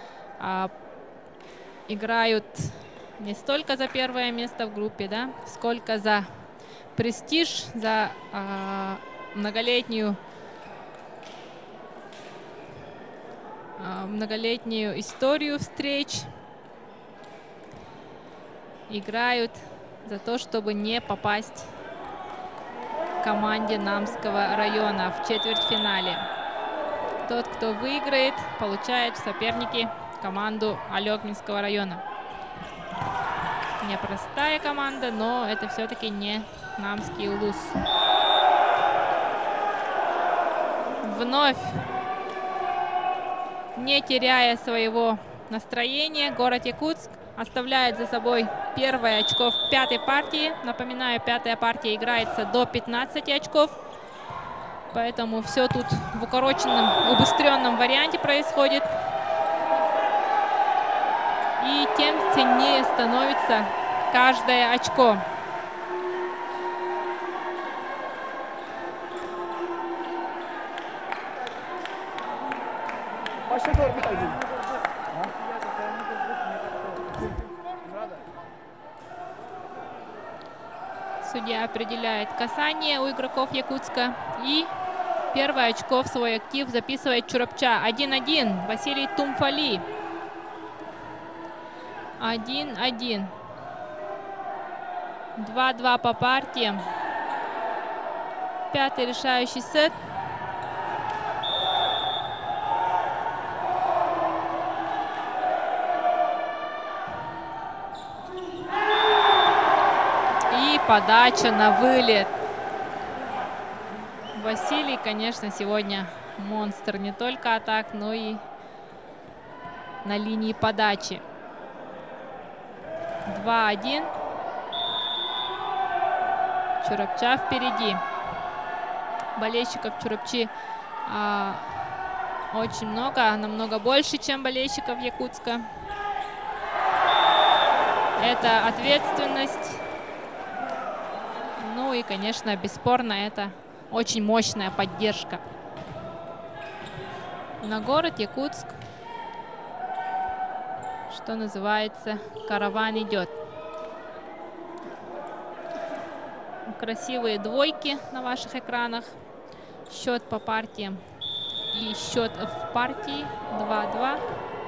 Играют не столько за первое место в группе, да, сколько за престиж, за многолетнюю историю встреч. Играют за то, чтобы не попасть команде Намского района в четвертьфинале. Тот, кто выиграет, получает в соперники команду Алекминского района. Непростая команда, но это все-таки не Намский улус. Вновь, не теряя своего настроения, город Якутск оставляет за собой первое очко в 5-й партии. Напоминаю, 5-я партия играется до 15 очков. Поэтому все тут в укороченном, убыстренном варианте происходит. И тем ценнее становится каждое очко. Судья определяет касание у игроков Якутска. И первое очко в свой актив записывает Чурапча. 1-1. Василий Тумфали. 1-1. 2-2 по партиям. 5-й решающий сет. И подача на вылет. Василий, конечно, сегодня монстр не только атак, но и на линии подачи. 2-1. Чурапча впереди. Болельщиков Чурапчи очень много, намного больше, чем болельщиков Якутска. Это ответственность. Ну и, конечно, бесспорно, это очень мощная поддержка. На город Якутск, что называется, караван идет. Красивые двойки на ваших экранах. Счет по партиям и счет в партии 2-2.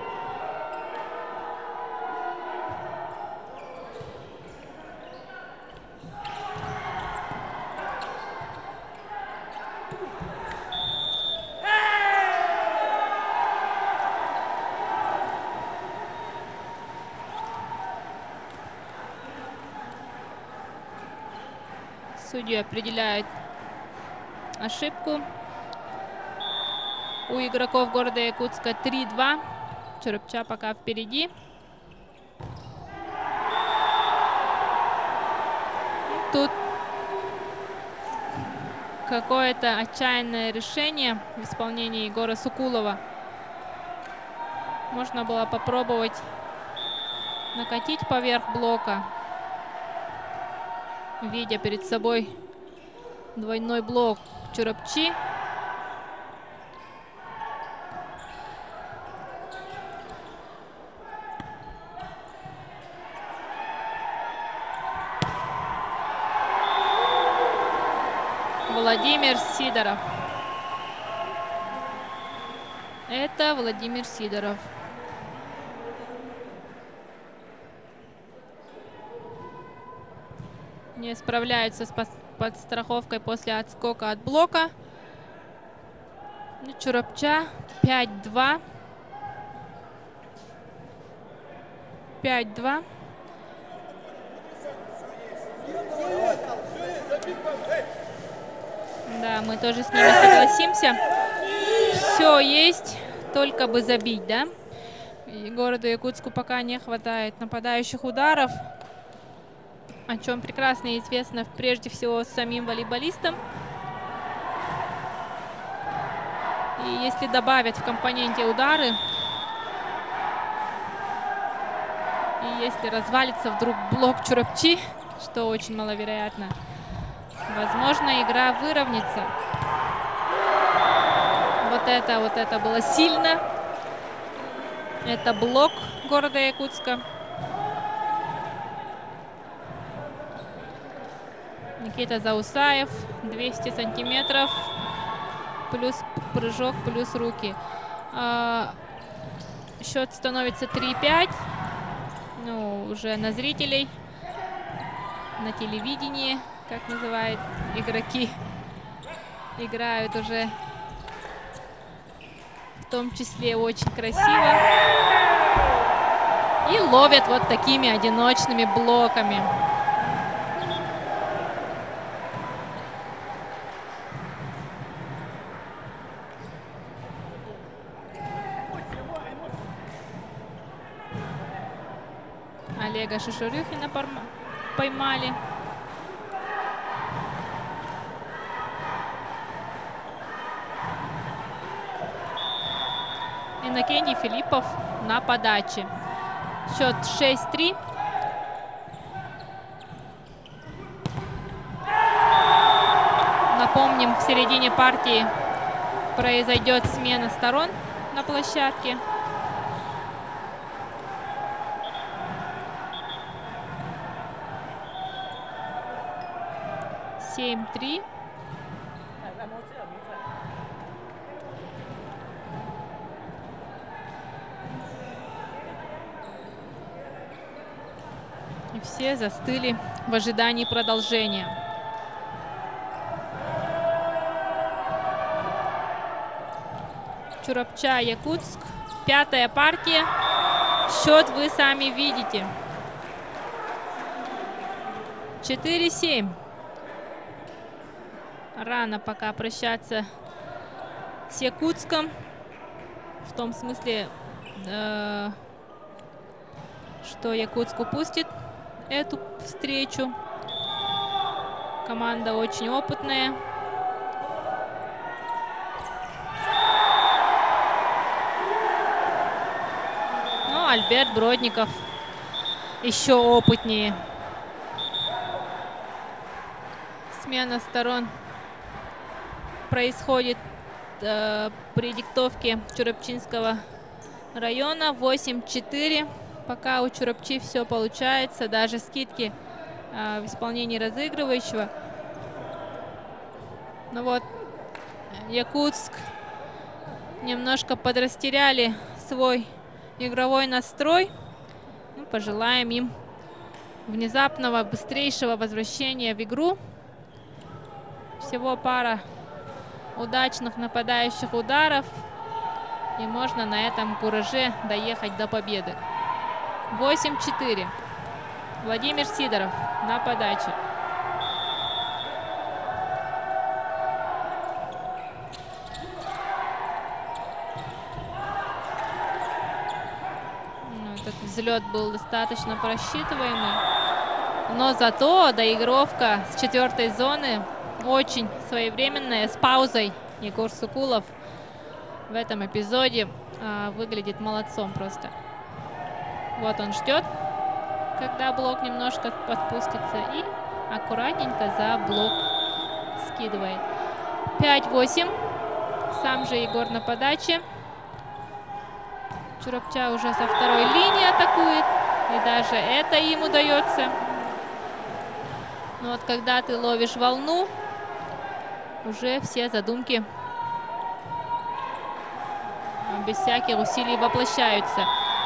Судьи определяют ошибку. У игроков города Якутска 3-2. Чурапча пока впереди. Тут какое-то отчаянное решение в исполнении Егора Сукулова. Можно было попробовать накатить поверх блока. видя перед собой двойной блок Чурапчи. Владимир Сидоров. Это Владимир Сидоров. Не справляются с подстраховкой после отскока от блока. Чурапча 5-2. 5-2. Да, мы тоже с ними согласимся. Все есть, только бы забить, да? И городу Якутску пока не хватает нападающих ударов, о чем прекрасно известно прежде всего самим волейболистам. И если добавят в компоненте удары, и если развалится вдруг блок Чурапчи, что очень маловероятно, возможно, игра выровняется. Вот это было сильно. Это блок города Якутска. Никита Заусаев, 200 сантиметров, плюс прыжок, плюс руки. Счет становится 3-5. Ну, уже на зрителей, на телевидении, как называют игроки, играют уже в том числе очень красиво. И ловят вот такими одиночными блоками. Олега Шишурюхина поймали. Иннокентий Филиппов на подаче. Счет 6-3. Напомним, в середине партии произойдет смена сторон на площадке. Семь-3. И все застыли в ожидании продолжения. Чурапча, Якутск. Пятая партия. Счет вы сами видите. 4-7. Рано пока прощаться с Якутском. В том смысле, что Якутск упустит эту встречу. Команда очень опытная. Но Альберт Бродников еще опытнее. Смена сторон происходит при диктовке Чурапчинского района. 8-4. Пока у Чурапчи все получается, даже скидки в исполнении разыгрывающего. Ну вот, Якутск немножко подрастеряли свой игровой настрой. Ну, пожелаем им внезапного, быстрейшего возвращения в игру. Всего пара удачных нападающих ударов, и можно на этом кураже доехать до победы. 8-4. Владимир Сидоров на подаче. Ну, этот взлет был достаточно просчитываемый, но зато доигровка с 4-й зоны очень своевременная, с паузой. Егор Сукулов в этом эпизоде выглядит молодцом просто. Вот он ждет, когда блок немножко подпустится, и аккуратненько за блок скидывает. 5-8. Сам же Егор на подаче. Чурапча уже со второй линии атакует. И даже это им удается. Но вот когда ты ловишь волну, уже все задумки без всяких усилий воплощаются.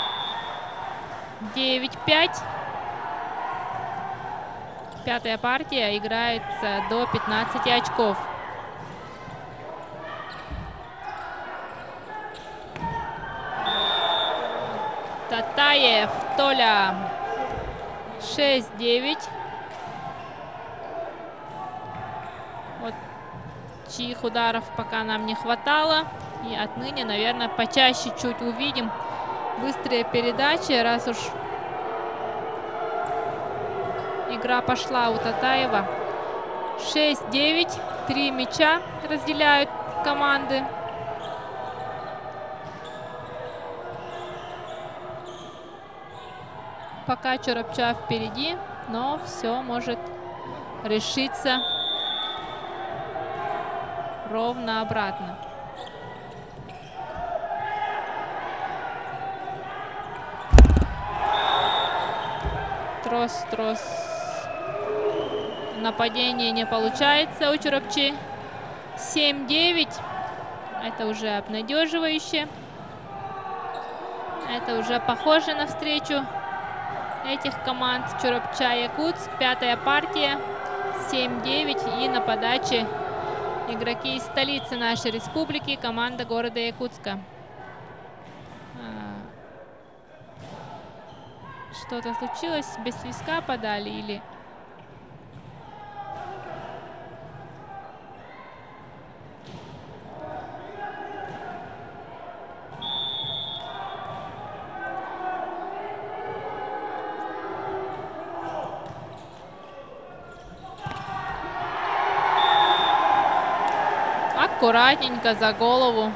9-5. Пятая партия играется до 15 очков. Татаев, Толя. 6-9. Вот чьих ударов пока нам не хватало. И отныне, наверное, почаще чуть увидим быстрые передачи, раз уж игра пошла у Татаева. 6-9. 3 мяча разделяют команды. Пока Чурапча впереди, но все может решиться ровно обратно. Трос. Нападение не получается у Чурапчи. 7-9. Это уже обнадеживающе. Это уже похоже на встречу этих команд. Чурапча, Якутск. Пятая партия. 7-9. И на подаче игроки из столицы нашей республики. Команда города Якутска. Что-то случилось? Без свистка подали или... Аккуратненько за голову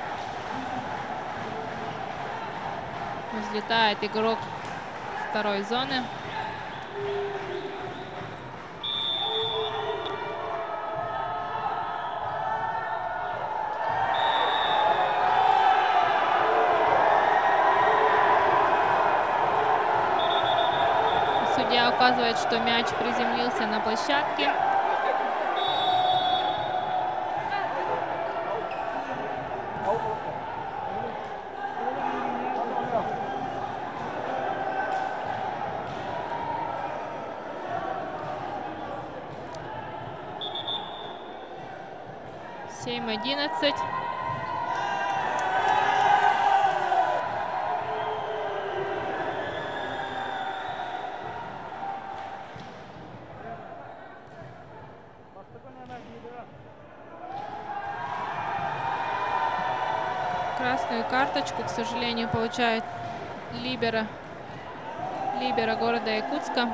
взлетает игрок второй зоны. Судья указывает, что мяч приземлился на площадке. Семь 11. Красную карточку, к сожалению, получает либеро города Якутска.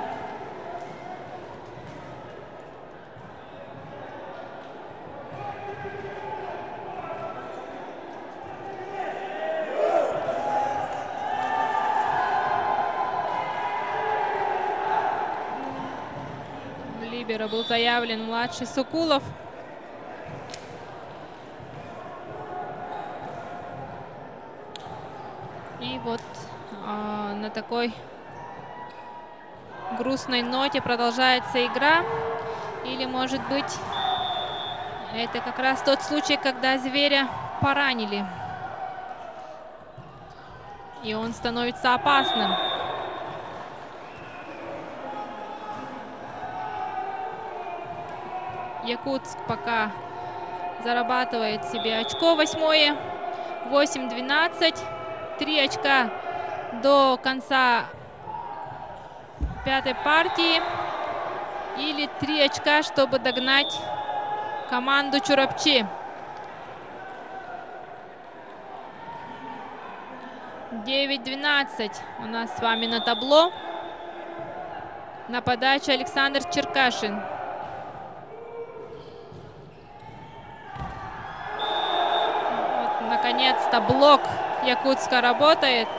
Был заявлен младший Сукулов. И вот на такой грустной ноте продолжается игра. Или, может быть, это как раз тот случай, когда зверя поранили. И он становится опасным. Якутск пока зарабатывает себе очко 8-е. 8-12. 3 очка до конца пятой партии. Или 3 очка, чтобы догнать команду Чурапчи. 9-12 у нас с вами на табло. На подаче Александр Черкашин. Наконец-то блок Якутска работает.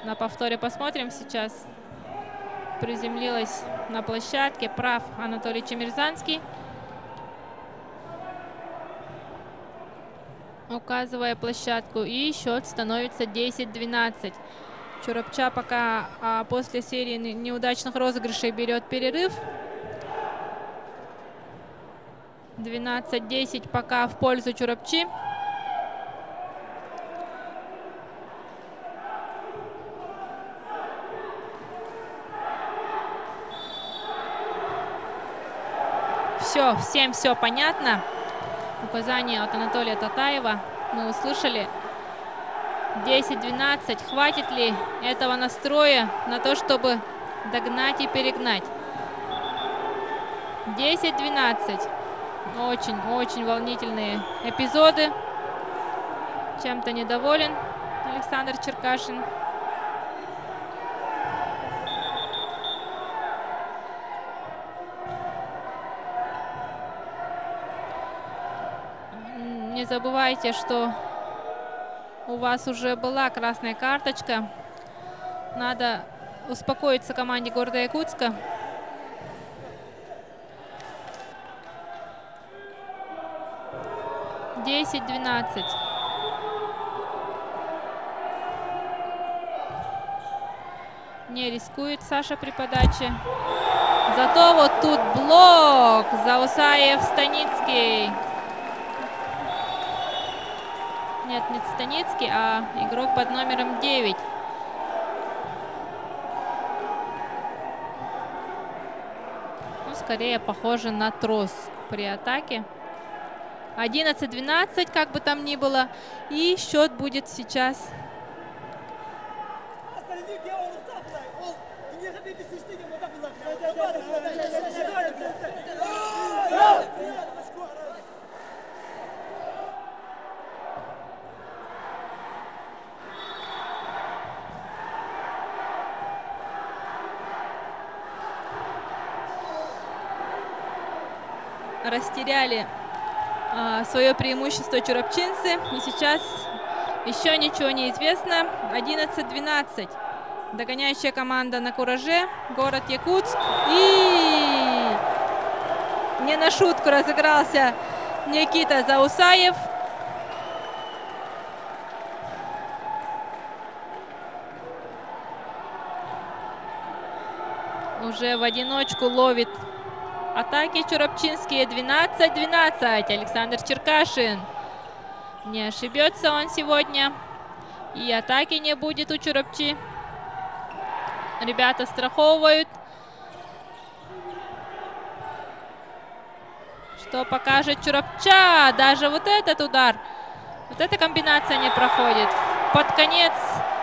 На повторе посмотрим сейчас. Приземлилась на площадке. Прав Анатолий Чемерзанский, указывая площадку. И счет становится 10-12. Чурапча пока после серии неудачных розыгрышей берет перерыв. 12-10 пока в пользу Чурапчи. Все, всем все понятно. Указание от Анатолия Татаева мы услышали. 10-12. Хватит ли этого настроя на то, чтобы догнать и перегнать? 10-12. Очень волнительные эпизоды. Чем-то недоволен Александр Черкашин. Не забывайте, что у вас уже была красная карточка. Надо успокоиться команде города Якутска. Десять 12. Не рискует Саша при подаче. Зато вот тут блок. Заусаев, Станицкий. Нет, не Станицкий, а игрок под номером 9. Ну, скорее похоже на трос при атаке. 11-12, как бы там ни было. И счет будет сейчас. Растеряли свое преимущество чурапчинцы. И сейчас еще ничего не известно. 11-12. Догоняющая команда на кураже. Город Якутск. И не на шутку разыгрался Никита Заусаев. Уже в одиночку ловит атаки чурапчинские. 12-12. Александр Черкашин. Не ошибется он сегодня. И атаки не будет у Чурапчи. Ребята страховывают. Что покажет Чурапча. Даже вот этот удар. Вот эта комбинация не проходит. Под конец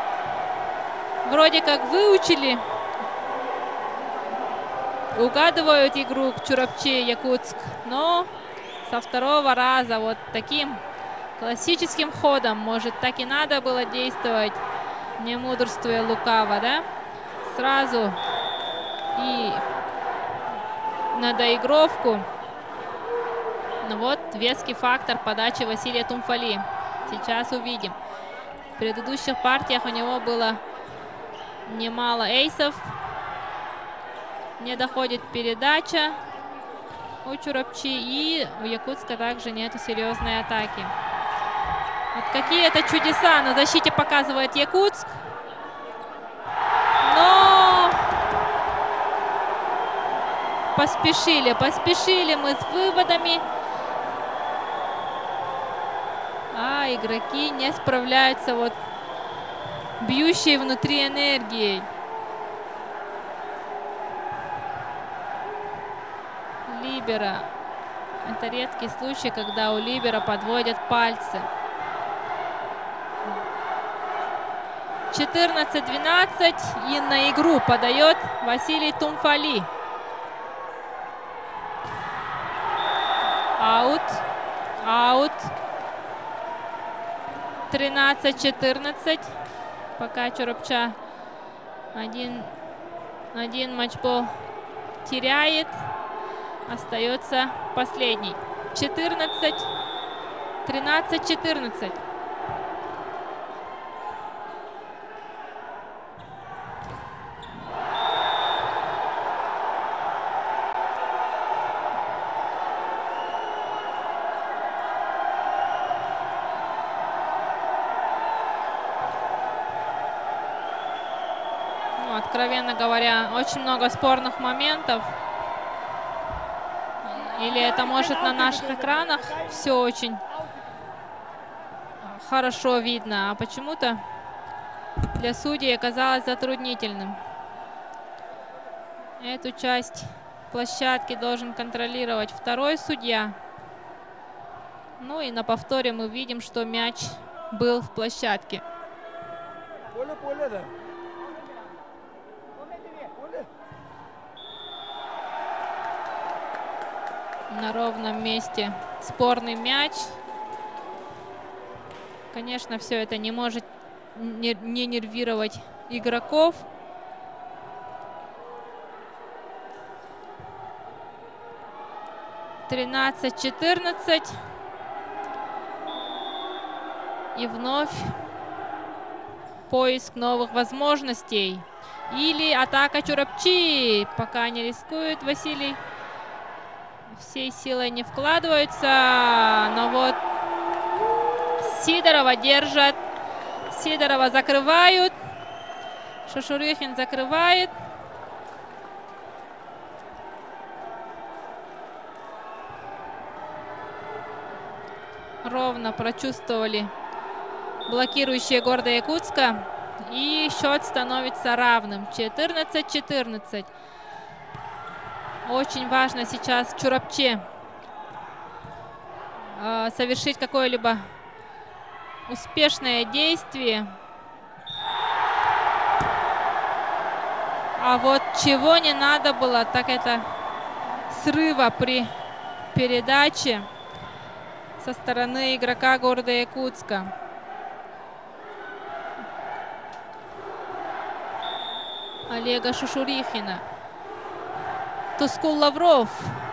вроде как выучили. Угадывают игру к Чурапчи Якутск. Но со второго раза вот таким классическим ходом. Может, так и надо было действовать. Не мудрствуя лукаво, да? Сразу и на доигровку. Ну вот, веский фактор подачи Василия Тумфали. Сейчас увидим. В предыдущих партиях у него было немало эйсов. Не доходит передача у Чурапчи. И у Якутска также нету серьезной атаки. Вот какие это чудеса на защите показывает Якутск. Но поспешили мы с выводами. А игроки не справляются вот бьющей внутри энергией. Либера. Это редкий случай, когда у либера подводят пальцы. 14-12. И на игру подает Василий Тумфали. Аут. 13-14. Пока Чурапча один матчбол теряет. Остается последний. 13-14. откровенно говоря, очень много спорных моментов. Или это может на наших экранах все очень хорошо видно, а почему-то для судей оказалось затруднительным. Эту часть площадки должен контролировать второй судья. Ну и на повторе мы видим, что мяч был в площадке. Поле, да. На ровном месте спорный мяч. Конечно, все это не может не нервировать игроков. (13-14). И вновь поиск новых возможностей. Или атака Чурапчи. Пока не рискует Василий. Всей силой не вкладываются. Но вот Сидорова держат. Сидорова закрывают. Шушурихин закрывает. Ровно прочувствовали блокирующие города Якутска. И счет становится равным. 14-14. Очень важно сейчас Чурапче совершить какое-либо успешное действие. А вот чего не надо было, так это срыва при передаче со стороны игрока города Якутска. Олега Шушурихина. Тускул Лавров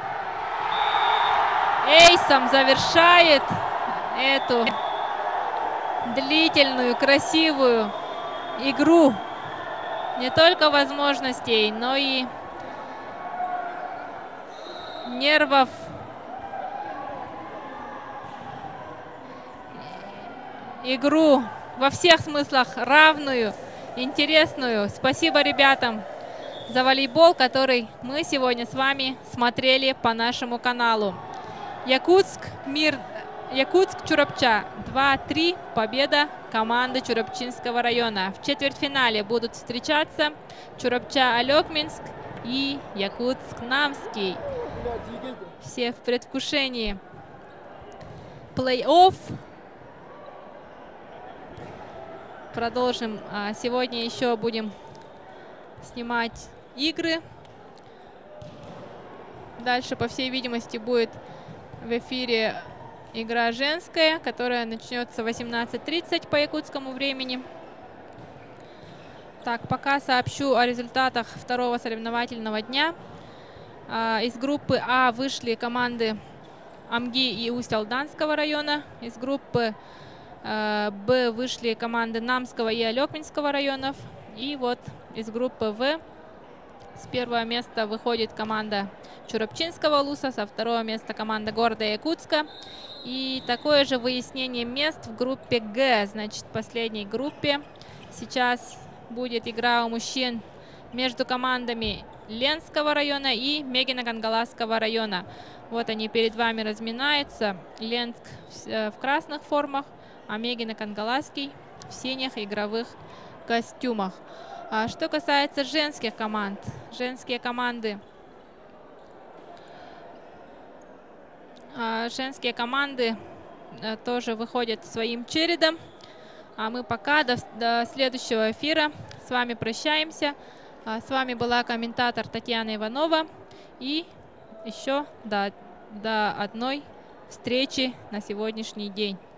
эйсом завершает эту длительную, красивую игру не только возможностей, но и нервов. Игру во всех смыслах равную, интересную. Спасибо ребятам за волейбол, который мы сегодня с вами смотрели по нашему каналу. Якутск, Чурапча 2-3, победа команды Чурапчинского района. В четвертьфинале будут встречаться Чурапча Алекминск и Якутск Намский. Все в предвкушении плей-офф. Продолжим. Сегодня еще будем снимать игры. Дальше, по всей видимости, будет в эфире игра женская, которая начнется в 18:30 по якутскому времени. Так, пока сообщу о результатах второго соревновательного дня. Из группы А вышли команды Амги и Усть-Алданского района. Из группы Б вышли команды Намского и Алекминского районов. И вот из группы В с первого места выходит команда Чурапчинского улуса, со второго места команда города Якутска. И такое же выяснение мест в группе Г, значит, последней группе. Сейчас будет игра у мужчин между командами Ленского района и Мегино-Кангаласского района. Вот они перед вами разминаются. Ленск в красных формах, а Мегино-Кангаласский в синих игровых костюмах. Что касается женских команд, женские команды тоже выходят своим чередом. А мы пока до следующего эфира с вами прощаемся. С вами была комментатор Татьяна Иванова. И еще до одной встречи на сегодняшний день.